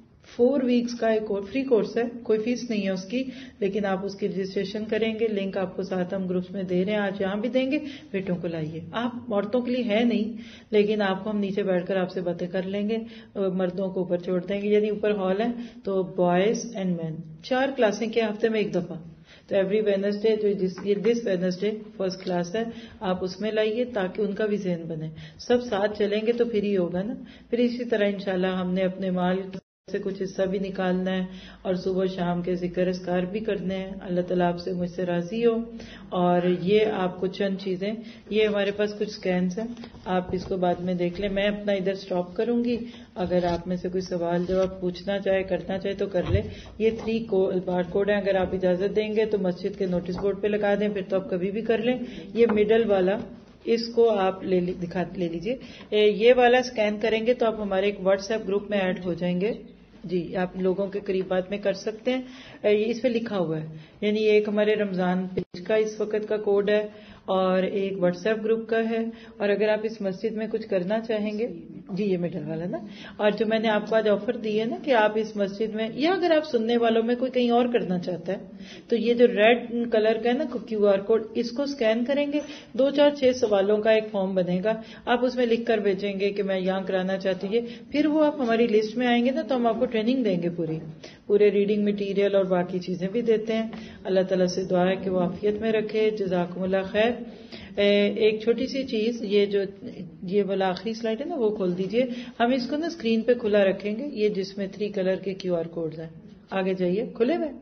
Speaker 2: 4 ویکس کا ایک فری کورس ہے. کوئی فیس نہیں ہے اس کی، لیکن آپ اس کی رجسٹریشن کریں گے. لنک آپ کو ساتھ ہم گروپس میں دے رہے ہیں، آج یہاں بھی دیں گے. بیٹوں کو لائیے. آپ عورتوں کے لیے ہے نہیں، لیکن آپ کو ہم نیچے بیٹھ کر آپ سے باتیں کر لیں گے. مردوں کو اوپر چھوڑ دیں گے. یعنی اوپر ہال ہے تو بوائز اینڈ مین 4 کلاسیں کیا ہفتے میں ایک دفعہ. تو ایوری ویڈنسڈے جو دس ویڈنسڈے فرسٹ کلاس ہے، آپ اس میں لائیے تاکہ ان کا بھی ذہن بنے. سب ساتھ چلیں گے تو پھر ہی ہوگا نا. پھر اسی طرح انشاءاللہ ہم نے اپنے مال سے کچھ حصہ بھی نکالنا ہے اور صبح شام کے ذکر اذکار بھی کرنے ہیں. اللہ تعالیٰ آپ سے مجھ سے راضی ہو. اور یہ آپ کو چند چیزیں، یہ ہمارے پاس کچھ سکینز ہیں، آپ اس کو بعد میں دیکھ لیں. میں اپنا ادھر سٹاپ کروں گی، اگر آپ میں سے کوئی سوال جواب پوچھنا چاہے کرنا چاہے تو کر لیں. یہ 3 بار کوڈ ہیں، اگر آپ اجازت دیں گے تو مسجد کے نوٹس بورڈ پہ لگا دیں، پھر تو آپ کبھی بھی کر لیں. یہ مڈل والا اس کو آپ لے لیجیے. یہ والا سکین کریں گے تو آپ ہمارے ایک واٹس ایپ گروپ میں ایڈ ہو جائیں گے. جی، آپ لوگوں کے قریب بات میں کر سکتے ہیں. اس پہ لکھا ہوا ہے، یعنی ایک ہمارے رمضان پیج کا اس وقت کا کوڈ ہے اور ایک واٹس ایپ گروپ کا ہے. اور اگر آپ اس مسجد میں کچھ کرنا چاہیں گے، جی یہ مڈل والا نا. اور جو میں نے آپ کو آج آفر دی ہے نا کہ آپ اس مسجد میں، یا اگر آپ سننے والوں میں کوئی کہیں اور کرنا چاہتا ہے تو یہ جو ریڈ کلر کا ہے نا کیو آر کوڈ، اس کو سکین کریں گے. 2 4 6 سوالوں کا ایک فارم بنے گا، آپ اس میں لکھ کر بھیجیں گے کہ میں یہاں کرانا چاہتی ہوں. پھر وہ آپ ہماری لسٹ میں آئیں گے نا تو ہم آپ کو ٹریننگ دیں گے، پورے ریڈنگ مٹیریل اور باقی چیزیں بھی دیتے ہیں. اللہ تعالیٰ سے دعا ہے کہ وہ عافیت میں رکھے. جزاکم اللہ خیر. ایک چھوٹی سی چیز، یہ والا آخری سلائڈ ہے نا، وہ کھول دیجئے. ہم اس کو نا اسکرین پہ کھلا رکھیں گے، یہ جس میں 3 کلر کے کیو آر کوڈز ہیں. آگے جائیے، کھلے ہوئے.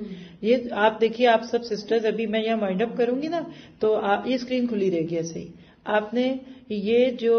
Speaker 2: یہ آپ دیکھیے، آپ سب سسٹرز، ابھی میں یہاں مائنڈ اپ کروں گی نا تو یہ اسکرین کھلی رہے گی ایسے ہی. آپ نے یہ جو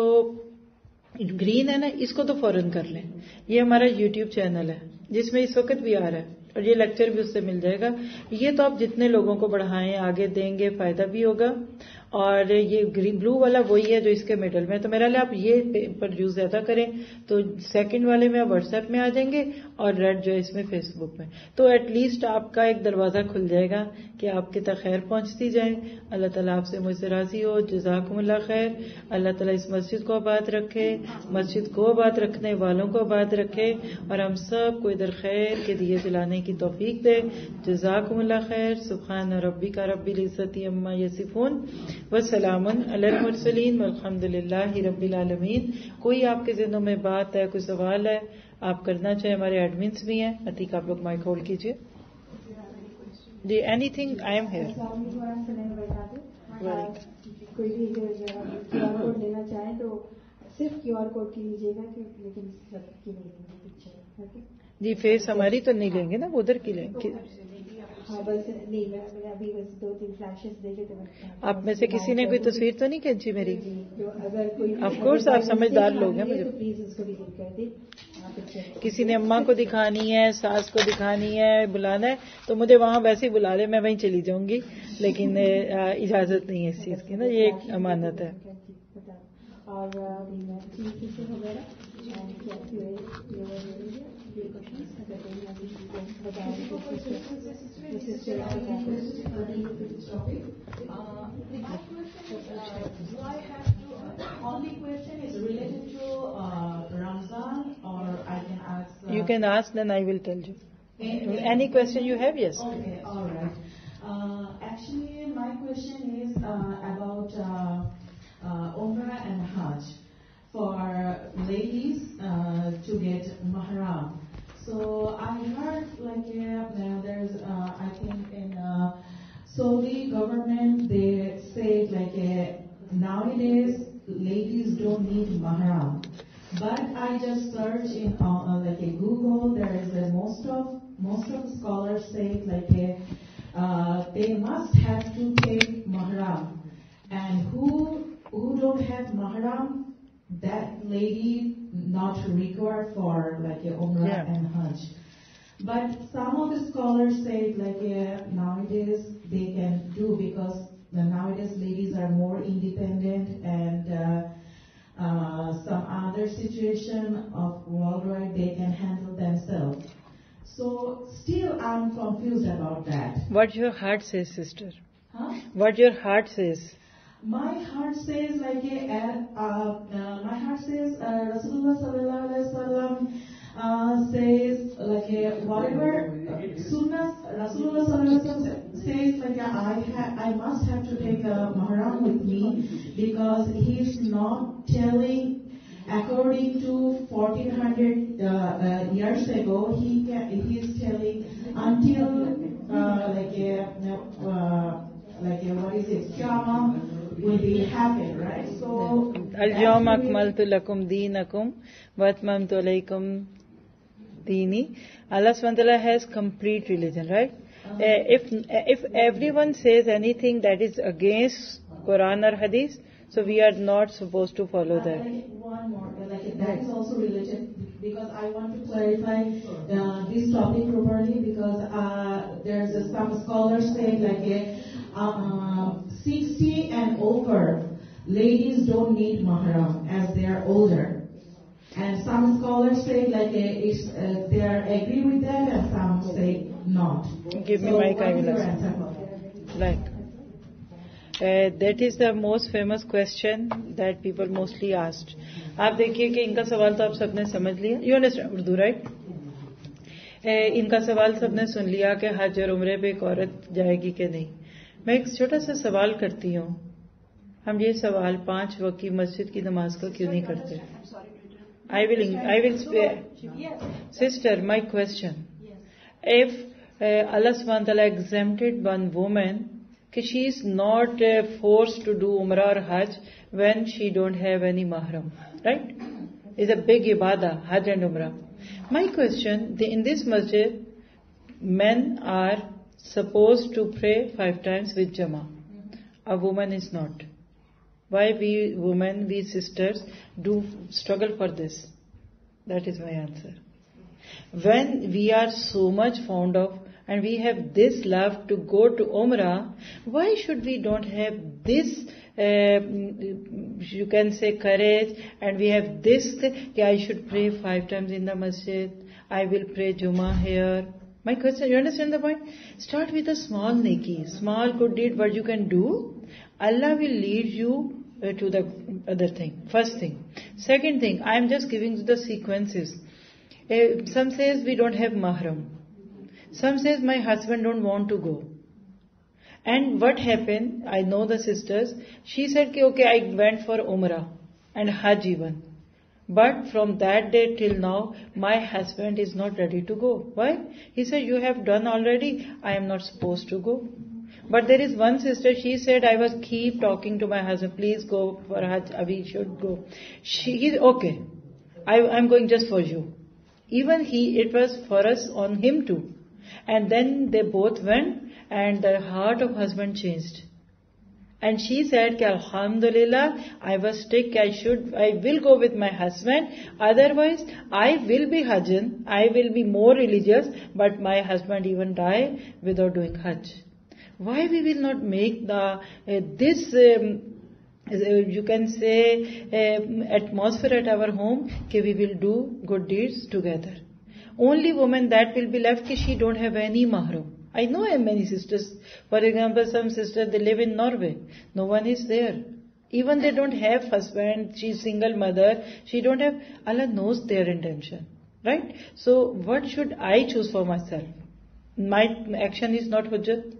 Speaker 2: گرین ہے نا، اس کو تو فوراً کر لیں. یہ ہمارا یوٹیوب چینل ہے جس میں اس وقت بھی آ رہا ہے اور یہ لیکچر بھی اس سے مل جائے گا. یہ تو آپ جتنے لوگوں کو بڑھائیں، آگے دیں گے، فائدہ بھی ہوگا. اور یہ بلو والا وہی ہے جو اس کے مڈل میں، تو میرا لئے آپ یہ پر یوز زیادہ کریں. تو سیکنڈ والے میں آپ واٹس ایپ میں آ جائیں گے اور ریڈ جو ہے اس میں فیس بک میں. تو ایٹ لیسٹ آپ کا ایک دروازہ کھل جائے گا کہ آپ کے تک خیر پہنچتی جائے. اللہ تعالیٰ آپ سے مجھ سے راضی ہو. جزاکم اللہ خیر. اللہ تعالیٰ اس مسجد کو آباد رکھے، مسجد کو آباد رکھنے والوں کو آباد رکھے، اور ہم سب کو ادھر خیر کے دیے جلانے کی توفیق دے. جزاکم اللہ خیر. سبحان ربک رب العزت عما یصفون وسلام علی المرسلین والحمد للہ رب العالمین. کوئی آپ کے ذہنوں میں بات ہے، کوئی سوال ہے، آپ کرنا چاہیں، ہمارے ایڈمنس بھی ہیں. عتیق آپ لوگ مائک ہولڈ کیجیے. جی، anything, I am here.
Speaker 3: کوئی بھی کیو آر کوڈ لینا چاہیں تو صرف کیو آر کوڈ کی لیجیے گا، لیکن کی نہیں لیں گے پکچر.
Speaker 2: جی، فیس ہماری تو نہیں لیں گے نا، ادھر کی لیں گے.
Speaker 3: ہاں بس نہیں، میں ابھی بس 2-3 فلیشز دیکھے تھے.
Speaker 2: آپ میں سے کسی نے کوئی تصویر تو نہیں کھینچی میری؟
Speaker 3: اگر کوئی
Speaker 2: آف کورس آپ سمجھدار لوگ ہیں. مجھے
Speaker 3: پلیز اس کو بھی لکھ کر دیں.
Speaker 2: کسی نے اماں کو دکھانی ہے، ساس کو دکھانی ہے، بلانا ہے تو مجھے وہاں ویسے ہی بلا لے، میں وہیں چلی جاؤں گی. لیکن اجازت نہیں ہے اس چیز کی نا، یہ ایک امانت ہے.
Speaker 3: اور وغیرہ
Speaker 2: You can ask, then I will tell you. Any question you have? Yes.
Speaker 4: Okay, all right. Actually, my question is about Umrah and Hajj for ladies to get mahram. So I heard there's I think in Saudi government they say nowadays ladies don't need mahram. But I just searched in Google. There is most of the scholars say they must have to take mahram, and who don't have mahram, that lady not required for Umrah and Hajj. But some of the scholars say nowadays they can do, because nowadays ladies are more independent, and some other situation of worldwide they can handle themselves. So still I'm confused about that.
Speaker 2: What your heart says, sister?
Speaker 4: Huh?
Speaker 2: What your heart says?
Speaker 4: My heart says Rasulullah sallallahu alaihi wasallam says whatever sunnah Rasulullah sallallahu alaihi wasallam says I must have to take a mahram with me, because he is not telling according to 1400 years ago. He is telling until what is it? Qiyamah will be happen, right? So
Speaker 2: Al-yawma akmaltu lakum deenakum wa atmamtu alaykum deeni. Allah subhanahu wa ta'ala has complete religion, right? If everyone says anything that is against Quran or Hadith, so we are not supposed to follow that.
Speaker 4: One more, that is also related, because I want to clarify this topic properly, because there's some scholars saying 60 and over, ladies don't need mahram as they are older. And some scholars say they are agree with that, and some say not.
Speaker 2: Give me mic, I will answer. Right. That is the most famous question that people mostly asked. آپ دیکھیے کہ ان کا سوال تو آپ سب نے سمجھ لیا. You understand Urdu right? ان کا سوال سب نے سن لیا کہ حج اور عمرے پہ ایک عورت جائے گی کہ نہیں. میں ایک چھوٹا سا سوال کرتی ہوں, ہم یہ سوال 5 وقت کی مسجد کی نماز کا کیوں نہیں کرتے؟ I will sister, my question. If Allah subhanahu wa ta'ala exempted one woman, she is not forced to do Umrah or Hajj when she don't have any mahram, right? It's a big ibadah, Hajj and Umrah. My question, in this masjid, men are supposed to pray 5 times with Jama. A woman is not. Why we women, we sisters do struggle for this? That is my answer. When we are so much fond of and we have this love to go to Umrah, why should we don't have this, you can say, courage, and we have this, I should pray 5 times in the masjid, I will pray Jummah here. My question, you understand the point? Start with a small neki, small good deed, what you can do. Allah will lead you to the other thing. First thing. Second thing, I am just giving you the sequences. Some says we don't have mahram. Some says my husband don't want to go. And what happened, I know the sisters, she said, okay, I went for Umrah and Hajj even. But from that day till now, my husband is not ready to go. Why? He said, you have done already, I am not supposed to go. But there is one sister, she said, I was keep talking to my husband, please go for Hajj, we should go. She is okay, I'm going just for you. Even it was for us on him too. And then they both went, and the heart of husband changed. And she said, Alhamdulillah, I was strict, I will go with my husband, otherwise I will be Hajjan, I will be more religious, but my husband even die without doing Hajj. Why we will not make this you can say atmosphere at our home, we will do good deeds together. Only woman that will be left, she don't have any mahram. I know many sisters, for example, some sisters, they live in Norway. No one is there. Even they don't have husband, she's single mother, she don't have, Allah knows their intention. Right? So what should I choose for myself? My action is not hujjat.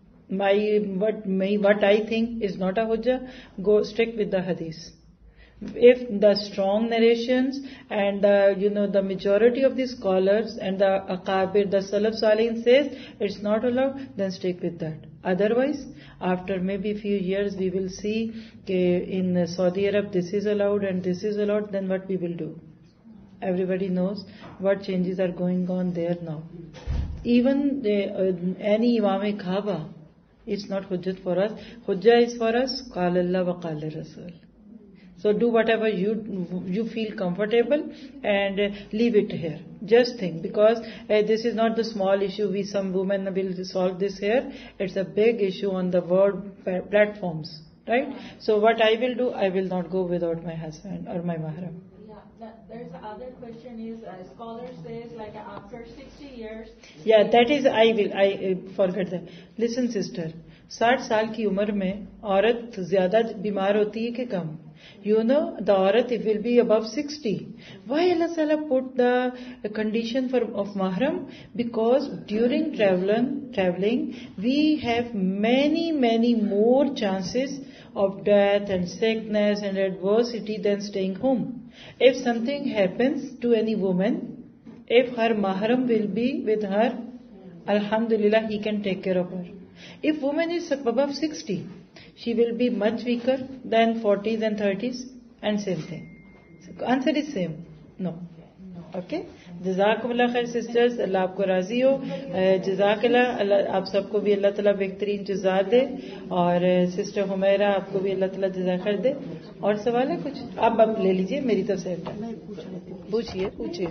Speaker 2: What I think is not a hujjah, go strict with the hadith. If the strong narrations and the majority of the scholars and the akabir, the Salaf Salihin says it's not allowed, then stick with that. Otherwise, after maybe few years, we will see in Saudi Arab this is allowed and this is allowed, then what we will do? Everybody knows what changes are going on there now. Even any Imam Kaaba, it's not hujjat for us. Hujjah is for us, Qala Allah wa Qala Rasul. So do whatever you feel comfortable and leave it here. Just think, because this is not the small issue. Some women will solve this here. It's a big issue on the world platforms, right? So what I will do, I will not go without my husband or my mahram.
Speaker 5: There's the other question is, scholar says like after 60 years.
Speaker 2: Yeah, that is, I forgot that. Listen sister, 60 साल की उम्र में औरत ज्यादा बीमार होती है कि कम? You know, the aurat it will be above 60. Why Allah Ta'ala put the condition of mahram? Because during traveling, we have many more chances of death and sickness and adversity than staying home. If something happens to any woman, if her mahram will be with her, alhamdulillah, he can take care of her. If woman is above 60, she will be much weaker than 40s and 30s, and same thing. So answer is same. No. Okay. جزاکاللہ خیر sisters, اللہ آپ کو راضی ہو. جزاک اللہ, آپ سب کو بھی اللہ تعالیٰ بہترین جزا دے, اور سسٹر حمیرہ آپ کو بھی اللہ تعالیٰ جزا خیر دے. اور سوال ہے کچھ؟ آپ لے لیجئے, میری طرف سے پوچھیے.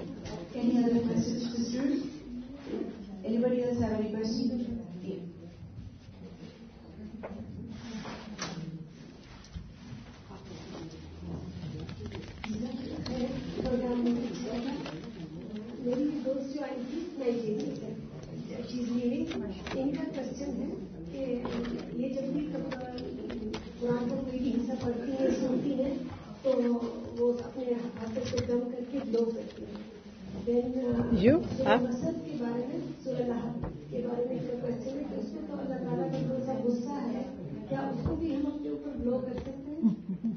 Speaker 3: میری دوست جو آئی تھی نائجیریا سے, ان کا کوشچن ہے کہ یہ جب بھی قرآن کو کوئی حصہ پڑھتی ہیں سنتی ہیں تو وہ اپنے ہاتھوں سے دم کر کے بلو کرتی ہیں. مسد کے بارے میں, سورہ لحد کے بارے میں ایک کوشچن ہے کہ اس میں تو اللہ تعالیٰ کا تھوڑا سا غصہ ہے, کیا اس کو بھی ہم اپنے اوپر بلو کر سکتے ہیں؟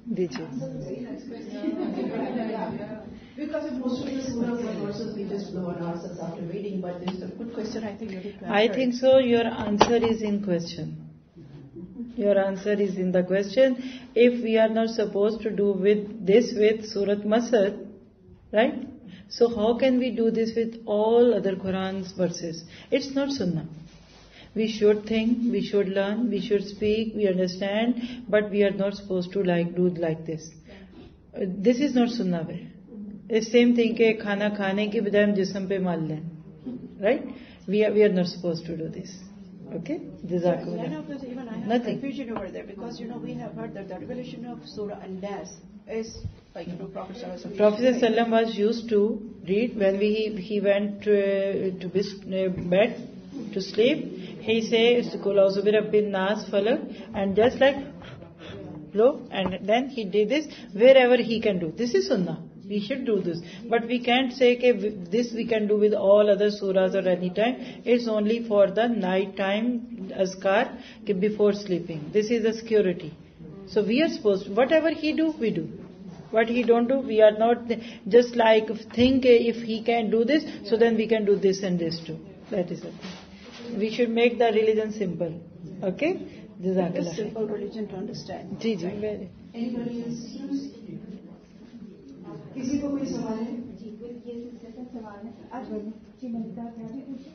Speaker 4: Because most of the surahs and verses we just blow on ourselves after reading, but this is a good question. I think you need to answer.
Speaker 2: I think so. Your answer is in question. Your answer is in the question. If we are not supposed to do with Surat Masad, right? So how can we do this with all other Quran's verses? It's not Sunnah. We should think, we should learn, we should speak, we understand, but we are not supposed to do like this. This is not Sunnah way. It's same thing کہ کھانا کھانے کے بجائے ہم جسم پہ مال لیں, right? We are not supposed to do this. Okay? Jazakallah.
Speaker 6: Even I have
Speaker 2: Nothing.
Speaker 6: confusion over there, because we have heard that the revelation of Surah An-Nas is like Prophet Sallallahu
Speaker 2: Prophet Sallam was used to read when he went to bed to sleep. He says Qul a'udhu bi rabbin nas, falaq, and just like blow, and then he did this wherever he can do. This is Sunnah. We should do this, but we can't say that this we can do with all other surahs or any time. It's only for the night time azkar before sleeping. This is a security. So we are supposed to, whatever he do, we do. What he don't do, we are not just like think if he can do this, so then we can do this and this too. That is it. We should make the religion simple. Okay? Jazakallah.
Speaker 6: It's a simple religion to understand.
Speaker 2: Ji.
Speaker 4: Anybody else? کسی کو کوئی سوال ہے؟
Speaker 3: جی, یہ second سوال ہے. آج جی ملتا ہے.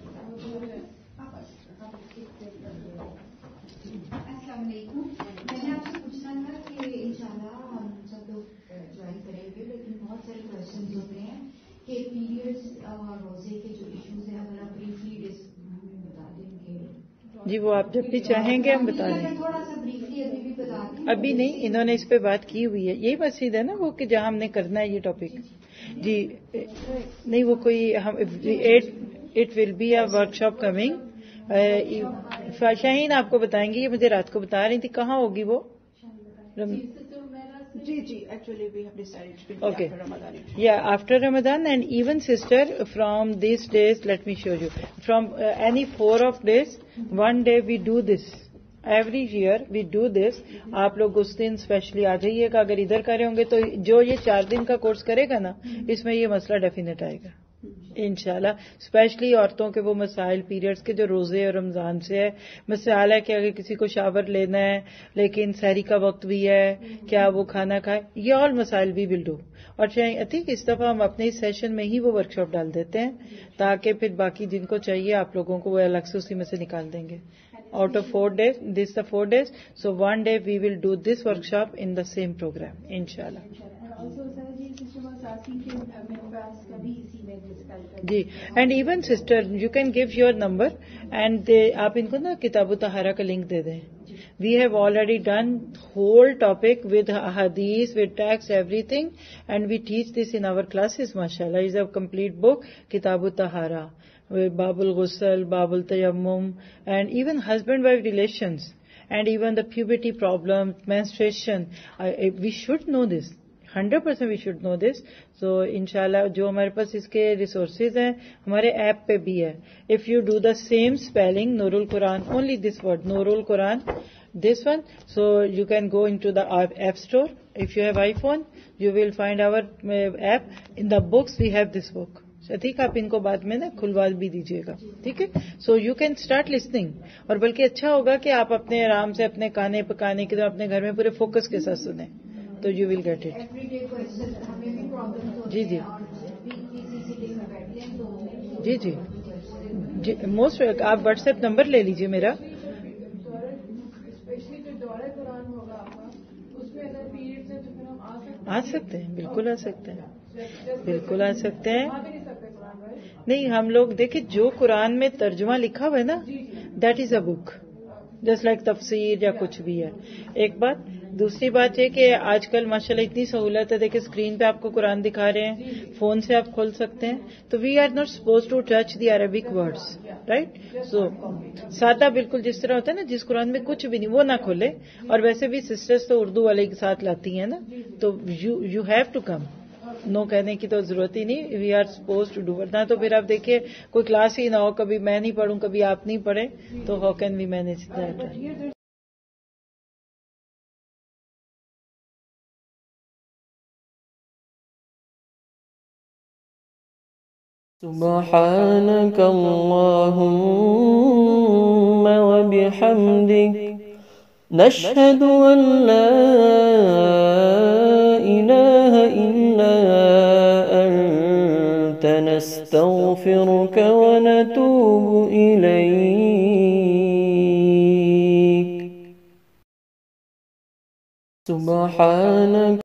Speaker 3: السلام علیکم. میں نے آپ سے پوچھنا تھا کہ انشاءاللہ ہم سب لوگ جوائن کریں گے, لیکن بہت سارے کوشچنز ہوتے ہیں کہ پیریڈس اور روزے کے جو ایشوز ہیں اگر آپ بریفلی بتا دیں گے.
Speaker 2: جی وہ آپ جب بھی چاہیں گے ہم بتا دیں.
Speaker 3: تھوڑا سا بریفلی ابھی بھی بتا دیں.
Speaker 2: ابھی نہیں, انہوں نے اس پہ بات کی ہوئی ہے. یہی مسجد ہے نا وہ کہ جہاں ہم نے کرنا ہے یہ ٹاپک. جی نہیں, وہ کوئی it will be a workshop coming. Shaheen آپ کو بتائیں گے, یہ مجھے رات کو بتا رہی تھی. کہاں ہوگی وہ؟
Speaker 6: جی actually we have decided it will be
Speaker 2: Okay.
Speaker 6: after Ramadan.
Speaker 2: Yeah, after Ramadan, and even sister, from these days, let me show you. From any 4 of days, one day we do this. Every year we do this. آپ لوگ اس دن especially آ جائیے گا. اگر ادھر کرے ہوں گے تو جو یہ 4 دن کا کورس کرے گا نا, اس میں یہ مسئلہ ڈیفینیٹ آئے گا. انشاءاللہ اسپیشلی عورتوں کے وہ مسائل پیریڈز کے جو روزے اور رمضان سے ہے. مسئلہ ہے کہ اگر کسی کو شاور لینا ہے لیکن سحری کا وقت بھی ہے, کیا وہ کھانا کھائے, یہ آل مسائل وی ول ڈو. اور ٹھیک اس دفعہ ہم اپنے اس سیشن میں ہی وہ ورکشاپ ڈال دیتے ہیں تاکہ پھر باقی جن کو چاہیے آپ لوگوں کو وہ الگ سے اسی میں سے نکال دیں گے. Out of 4 days, this the 4 days. So one day we will do this workshop in the same program, inshallah. G, and even sister, you can give your number and آپ ان کو نا کتاب طہارہ کا لنک دے دیں. We have already done whole topic with hadith, with text, everything, and we teach this in our classes. MashaAllah, is a complete book, Kitab Tahara, Bab al-Ghusl, Bab al-Tayammum, and even husband-wife relations, and even the puberty problem, menstruation. We should know this. 100% we should know this. So inshallah جو ہمارے پاس اس کے resources ہیں ہمارے app پہ بھی ہے. If you do the same spelling, Nurul Quran, only this word, Nurul Quran, this one, so you can go into the app store. If you have iPhone, you will find our app. In the books we have this book. ٹھیک, آپ ان کو بعد میں نا کھلوا بھی دیجیے گا, ٹھیک ہے. So you can start listening, اور بلکہ اچھا ہوگا کہ آپ اپنے آرام سے اپنے کھانے پکانے کے اپنے گھر میں پورے فوکس کے ساتھ سنیں تو یو ول گیٹ اٹ. جی جی جی جی جی موسٹ آپ واٹس ایپ نمبر لے لیجیے میرا. آ سکتے ہیں, بالکل آ سکتے ہیں, بالکل آ سکتے ہیں. نہیں, ہم لوگ دیکھیں جو قرآن میں ترجمہ لکھا ہوا ہے نا, that is a book, just like تفسیر یا کچھ بھی ہے. ایک بات. دوسری بات یہ کہ آج کل ماشاءاللہ اتنی سہولت ہے, دیکھیں اسکرین پہ آپ کو قرآن دکھا رہے ہیں, فون سے آپ کھول سکتے ہیں. تو we are not suppose to touch the Arabic words, right. So سادہ بالکل جس طرح ہوتا ہے نا, جس قرآن میں کچھ بھی نہیں وہ نہ کھولے. اور ویسے بھی سسٹرز تو اردو والے کے ساتھ لاتی ہیں نا, تو you have to come. No کہنے کی تو ضرورت ہی نہیں, we are suppose to do. ورنہ تو پھر آپ دیکھیے کوئی کلاس ہی نہ ہو, کبھی میں نہیں پڑھوں کبھی آپ نہیں پڑھیں, تو how can we manage that.
Speaker 7: سبحانك اللهم وبحمدك نشهد أن لا إله إلا أنت نستغفرك ونتوب إليك. سبحانك